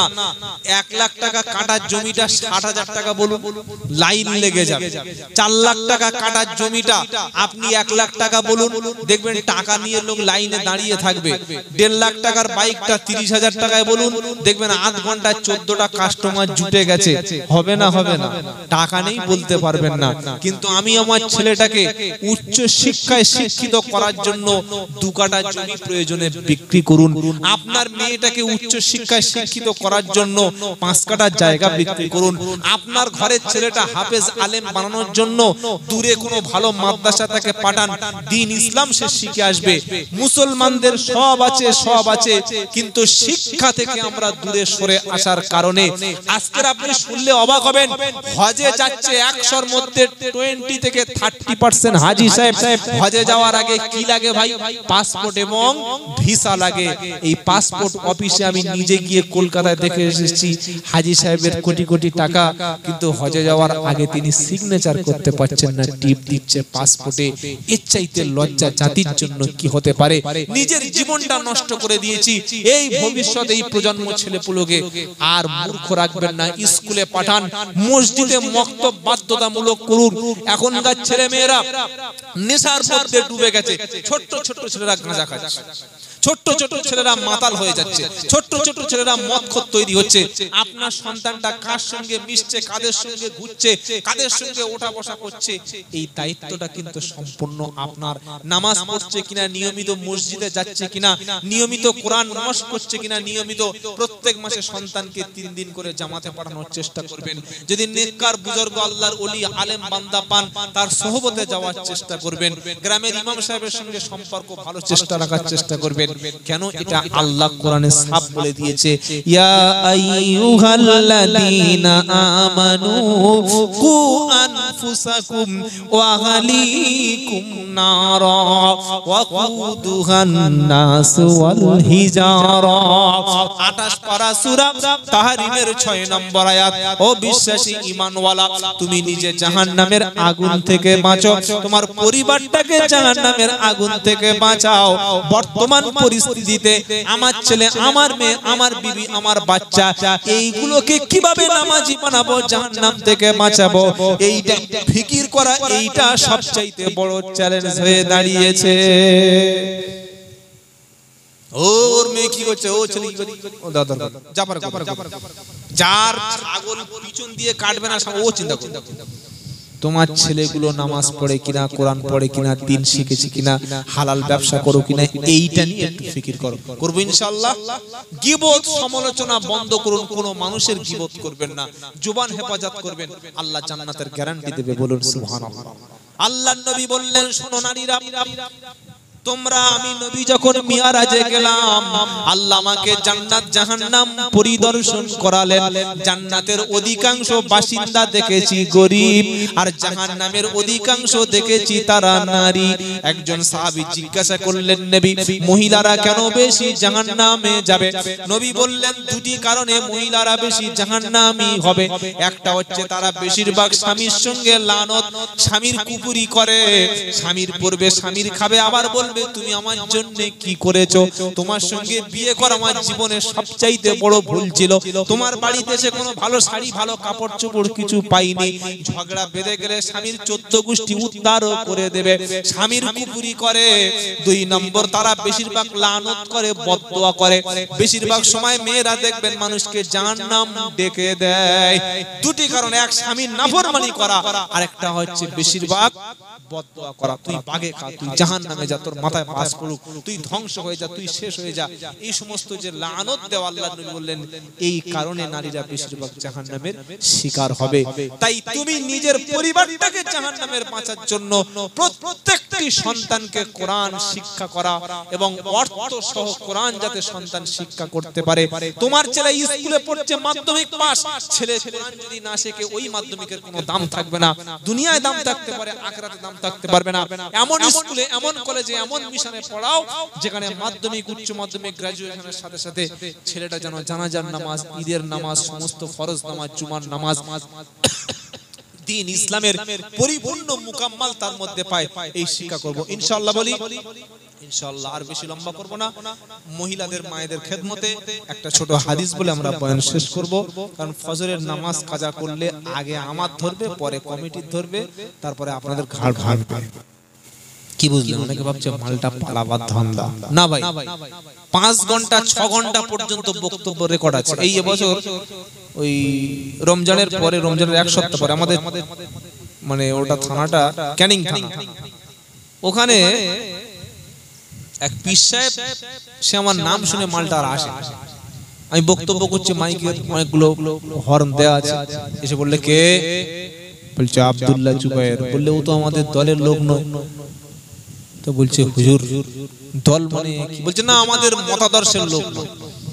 1 লাখ টাকা কাটার জমিটা 60,000 টাকা বলুন, লাইন লেগে যাবে। 4 লাখ টাকা কাটার জমিটা আপনি 1 লাখ টাকা বলুন, দেখবেন টাকা নিয়ে লোক লাইনে দাঁড়িয়ে থাকবে। 1.5 লাখ টাকার বাইকটা 30,000 টাকায় বলুন, দেখবেন আধ ঘন্টায় 14টা কাস্টমার জুটে গেছে। হবে না? হবে না। টাকা নেই বলতে পারবেন না। কিন্তু আমি আমার ছেলেটাকে উচ্চ শিক্ষায় শিক্ষিত করার জন্য 2 কাঠা জমি প্রয়োজনে বিক্রি করুন। আপনার মেয়েটাকে উচ্চ শিক্ষায় শিক্ষিত করার জন্য 5 কাঠা জায়গা বিক্রি করুন। আপনার ঘরের ছেলেটা হাফেজ আলেম বানানোর জন্য দূরে কোনো ভালো মাদ্রাসা থেকে পাঠান, দ্বীন ইসলাম সে শিখে আসবে। মুসলমানদের সব আছে, কিন্তু শিক্ষা থেকে আমরা দূরে সরে আসার কারণে আজকে আপনি শুনলে অবাক হবেন, হজে যাচ্ছে 100-র মধ্যে 20 থেকে 30% হাজী সাহেব হজে যাওয়ার আগে কি লাগে ভাই? পাসপোর্ট এবং ভিসা লাগে। এই পাসপোর্ট অফিসে আমি নিজে গিয়ে কলকাতায় দেখে এসেছি, হাজী সাহেবের কোটি কোটি টাকা, কিন্তু হজে যাওয়ার আগে তিনি সিগনেচার করতে পারছেন না, টিপ দিচ্ছে পাসপোর্টে। এর চাইতে লজ্জা জাতির জন্য কি হতে পারে? নিজের জীবনটা নষ্ট করে দিয়েছি। এই ভবিষ্যতে এই প্রজন্ম ছেলেপুলোকে আর মূর্খ রাখবেন না, স্কুলে পাঠান, মসজিদে মক্তব বাধ্যতামূলক করুন। এখনকার ছেলে মেয়েরা নেশার মধ্যে ডুবে গেছে, ছোট্ট ছোট্ট ছেলেরা গাঁজা খাচ্ছে। ছোট্ট ছোট্ট ছেলেরা মাতাল হয়ে যাচ্ছে, ছোট্ট ছোট্ট ছেলেরা মদখোর তৈরি হচ্ছে। আপনার সন্তানটা কার সঙ্গে মিশছে, কাদের সঙ্গে ঘুরছে, কাদের সঙ্গে ওঠা বসা করছে, এই দায়িত্বটা কিন্তু সম্পূর্ণ আপনার। নামাজ পড়ছে কিনা, নিয়মিত মসজিদে যাচ্ছে কিনা, নিয়মিত কোরআন নামাজ করছে কিনা, নিয়মিত প্রত্যেক মাসে সন্তানকে 3 দিন করে জামাতে পাঠানোর চেষ্টা করবেন। যদি নেককার বুজুর্গ আল্লাহর ওলি আলেম বান্দা পান, তার সোহবতে যাওয়ার চেষ্টা করবেন। গ্রামের ইমাম সাহেবের সঙ্গে সম্পর্ক ভালো চেষ্টা রাখার চেষ্টা করবেন। কেন? এটা আল্লাহ কোরআনে সাফ বলে দিয়েছে, ইয়া আইয়ুহাল্লাযীনা আমানু কু আনফুসাকুম ওয়া আহলিকুম নারা ওয়া কুদুহান নাস ওয়াল হিজারা। 28 পারা সূরা তাহরিমের 6 নম্বর আয়াত। ও বিশ্বাসী ঈমানওয়ালা, তুমি নিজে জাহান্নামের আগুন থেকে বাঁচো, তোমার পরিবারটাকে জাহান্নামের আগুন থেকে বাঁচাও। বর্তমান পরিস্থিতিতে আমার ছেলে, আমার মেয়ে, আমার বিবি, আমার বাচ্চা, এইগুলোকে কিভাবে নামাজি বানাবো, জাহান্নাম থেকে বাঁচাবো, এইটা ফিকির করা, এইটা সবচাইতে বড় চ্যালেঞ্জ হয়ে দাঁড়িয়েছে। ওর মেয়ে কি করছে, ও ছেলে কি করছে, ও দাদা জাপার যার ছাগল পিছন দিয়ে কাটবে না, ও চিন্তা করবে। তোমার ছেলেগুলো নামাজ পড়ে কিনা, কোরআন পড়ে কিনা, দিন শিখেছে কিনা, হালাল ব্যবসা করো কিনা, এইটা নিয়ে একটু ফিকির করো। করবো ইনশাআল্লাহ। গীবত সমালোচনা বন্ধ করুন, কোনো মানুষের গীবত করবেন না, জুবান হেফাজত করবেন, আল্লাহ জান্নাতের গ্যারান্টি দেবে। বলুন সুবহানাল্লাহ। আল্লাহর নবী বললেন, শোনো নারীরা, তোমরা, আমি নবী যখন মিরাজে গেলাম, আল্লাহ আমাকে জান্নাত জাহান্নাম পরিদর্শন করালেন। জান্নাতের অধিকাংশ বাসিন্দা দেখেছি গরীব, আর জাহান্নামের অধিকাংশ দেখেছি তারা নারী। একজন সাহাবী জিজ্ঞাসা করলেন, নবী, মহিলারা কেন বেশি জাহান্নামে যাবে? নবী বললেন, দুটি কারণে মহিলারা বেশি জাহান্নামী হবে। একটা হচ্ছে তারা বেশিরভাগ স্বামীর সঙ্গে লানত, স্বামীর কুপুরি করে, স্বামীর পূর্বে স্বামীর খাবে, আবার বলবে তুমি আমার জন্য কি করেছো, তোমার সঙ্গে বিয়ে করা আমার জীবনের সবচাইতে বড় ভুল ছিল, তোমার বাড়িতে এসে কোনো ভালো শাড়ি, ভালো কাপড় চোপড় কিছু পাইনি। ঝগড়া বেঁধে গেলে স্বামীর 14 গোষ্ঠী উদ্ধার করে দেবে। স্বামীর কুপুরি করে। 2 নম্বর, তারা বেশিরভাগ লানত করে, বদদোয়া করে। বেশিরভাগ সময় মেয়েরা দেখবেন মানুষকে জাহান্নাম ডেকে দেয়। দুটি কারণ, এক স্বামীর নাফরমানি করা, আর একটা হচ্ছে বেশিরভাগ বদদোয়া করা। তুই বাগে খা, তুই জাহান্নামে যা, তোর মাথায় পাস পড়ুক, তুই ধ্বংস হয়ে যা, তুই শেষ হয়ে যা। এই সমস্ত যে লানত দেওয়া, আল্লাহ নবী বললেন, এই কারণে নারীরা বেশিরভাগ জাহান্নামের শিকার হবে। তাই তুমি নিজের পরিবারটাকে জাহান্নামের বাঁচার জন্য প্রত্যেকটি সন্তানকে কোরআন শিক্ষা করা, এবং অর্থ সহ কোরআন যাতে সন্তান শিক্ষা করতে পারে। তোমার ছেলে স্কুলে পড়ছে, মাধ্যমিক পাস, ছেলে কোরআন যদি না শেখে, ওই মাধ্যমিকের কোনো দাম থাকবে না। দুনিয়ায় দাম থাকতে পারে, আখিরাতে দাম থাকতে পারবে না। এমন স্কুলে, এমন কলেজে, এমন মিশনে পড়াও যেখানে মাধ্যমিক, উচ্চ মাধ্যমিক, গ্রাজুয়েশনের সাথে সাথে ছেলেটা যেন জানাজার নামাজ, ঈদের নামাজ, সমস্ত ফরজ নামাজ, জুমার নামাজ, দ্বীন ইসলামের পরিপূর্ণ মুকাম্মাল তার মধ্যে পায়। এই শিক্ষা করব ইনশাআল্লাহ। বলি ইনশাআল্লাহ। আর বেশি লম্বা করব না। মহিলাদের, মায়েদের খেদমতে একটা ছোট হাদিস বলে আমরা বয়ান শেষ করব, কারণ ফজরের নামাজ কাজা করলে আগে আমার ধরবে, পরে কমিটির ধরবে, তারপরে আপনাদের ঘাড় ভাঙবে। কি বুঝলেন? অনেকে ভাবছে মালটা পালাবার ধান্দা। না ভাই, 5 ঘন্টা 6 ঘন্টা পর্যন্ত বক্তব্য রেকর্ড আছে। এই বছর ওই রমজানের পরে, রমজানের 1 সপ্তাহ পরে আমাদের মানে ওটা থানাটা ক্যানিং থানা, ওখানে এক পীর সাহেব, সে আমার নাম শুনে মালটা আর আসে। আমি বক্তব্য করছি, মাইকে অনেকগুলো হর্ন দেওয়া আছে, এসে বললে, কে? বলছে আব্দুল্লাহ জুবায়ের। বললে, ও তো আমাদের দলের লোক নয়। তো বলছে, হুজুর দল মানে কি? বলছে, না, আমাদের মতাদর্শের লোক নয়।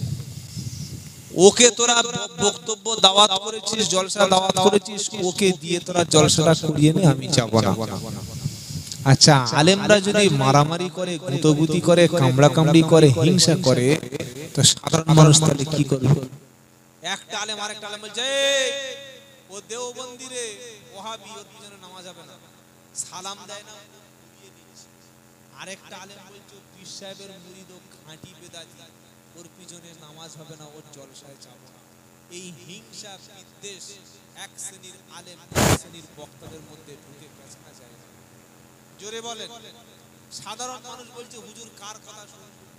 ওকে তোরা বক্তব্য দাওয়াত করেছিস, জলসা দাওয়াত করেছিস, ওকে দিয়ে তোরা জলসাটা করিয়ে নে, আমি যাব না। আচ্ছা, আলেমরা যদি মারামারি করে, গুতগুতি করে, কামড়া কামড়ি করে, হিংসা করে, তো সাধারণ মানুষ তাহলে কি করবে? একটা আলেম আরেকটা আলেম বলছে, ও দেওবন্দি রে, ওহাবি, ওর পিছনে নামাজ হবে না, সালাম দেয় না, আরেকটা আলেম বলছে, পীর সাহেবের মুরিদ, ও খাঁটি বেদাতি, ওর পিছনে নামাজ হবে না, ওর জলসায় যাব না। এই হিংসা বিদ্বেষ এক শ্রেণীর আলেম, এক শ্রেণীর বক্তাদের মধ্যে ঢুকে গেছে না যায়? জোরে বলেন। সাধারণ মানুষ বলছে, হুজুর কার কথা শুনবো?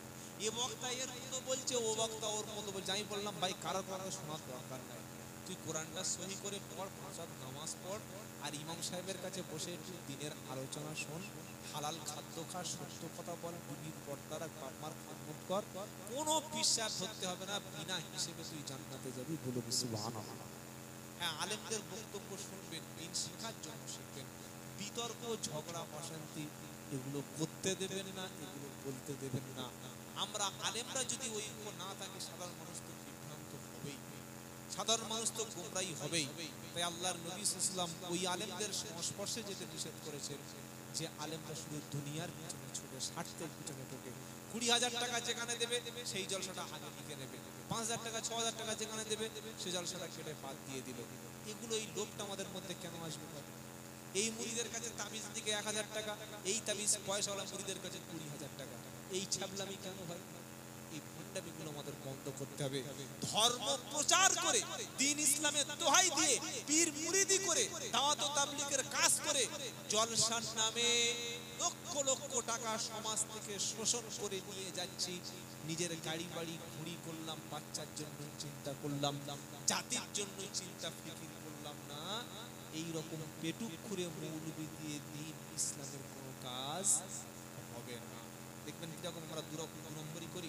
এ বক্তা এর মতো বলছে, ও বক্তা ওর মতো বলছে। আমি বললাম ভাই কারোর কথা শোনার দরকার নাই, তুই কোরআনটা সহি করে পড়, 5 ওয়াক্ত নামাজ পড়, আর ইমাম সাহেবের কাছে বসে একটু দিনের আলোচনা শোন, হালাল খাদ্য খা, সত্য কথা বল, বিবির পর্দা রাখ, বাপ মার খেদমত কর, কোনো পিসাব ধরতে হবে না, বিনা হিসেবে তুই জান্নাতে যাবি। বলো সুবহানাল্লাহ। হ্যাঁ, আলেমদের বক্তব্য শুনবেন, দিন শেখার জন্য শিখবেন। বিতর্ক, ঝগড়া, অশান্তি এগুলো করতে দেবেন না, এগুলো বলতে দেবেন না। আমরা আলেমরা যদি ঐক্য না থাকে, সাধারণ মানুষ তো বিভ্রান্ত হবেই, সাধারণ মানুষ তো গোমরাই হবেই। তাই আল্লাহর নবী সাল্লাল্লাহু আলাইহি ওয়াসাল্লাম ওই আলেমদের সংস্পর্শে যেতে নিষেধ করেছেন, যে আলেমরা শুধু দুনিয়ার পিছনে ছুটে, স্বার্থের পিছনে ঢোকে। 20,000 টাকা যেখানে দেবে সেই জলসাটা আগে লিখে নেবে, 5,000 টাকা 6,000 টাকা যেখানে দেবে সেই জলসাটা কেটে বাদ দিয়ে দিল। এগুলো, এই লোভটা আমাদের মধ্যে কেন আসবে? এই মুরিদের কাছে তাবিজ দিকে 1,000 টাকা, এই তাবিজ পয়সাওয়ালা মুরিদের কাছে 20,000 টাকা, এই ছাবলামি কেন হয়? এই ভণ্ডামিগুলো আমাদের বন্ধ করতে হবে। ধর্ম প্রচার করে, দ্বীন ইসলামের দোহাই দিয়ে, পীর মুরিদি করে, দাওয়াত ও তাবলীগের কাজ করে, জলসার নামে লক্ষ লক্ষ টাকা সমাজ থেকে শোষণ করে নিয়ে যাচ্ছি। নিজের গাড়ি বাড়ি ঘুরি করলাম, বাচ্চার জন্য চিন্তা করলাম, জাতির জন্য চিন্তা ফিকির করলাম না। এই রকম পেটুক খুঁড়ে মৌলবি দিয়ে দ্বীন ইসলামের কোনো কাজ হবে না। দেখবেন কিরকম আমরা দু নম্বরই করি।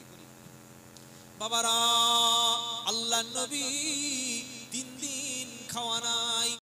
বাবারা, আল্লাহ নবী দিন দিন খাওয়া নাই।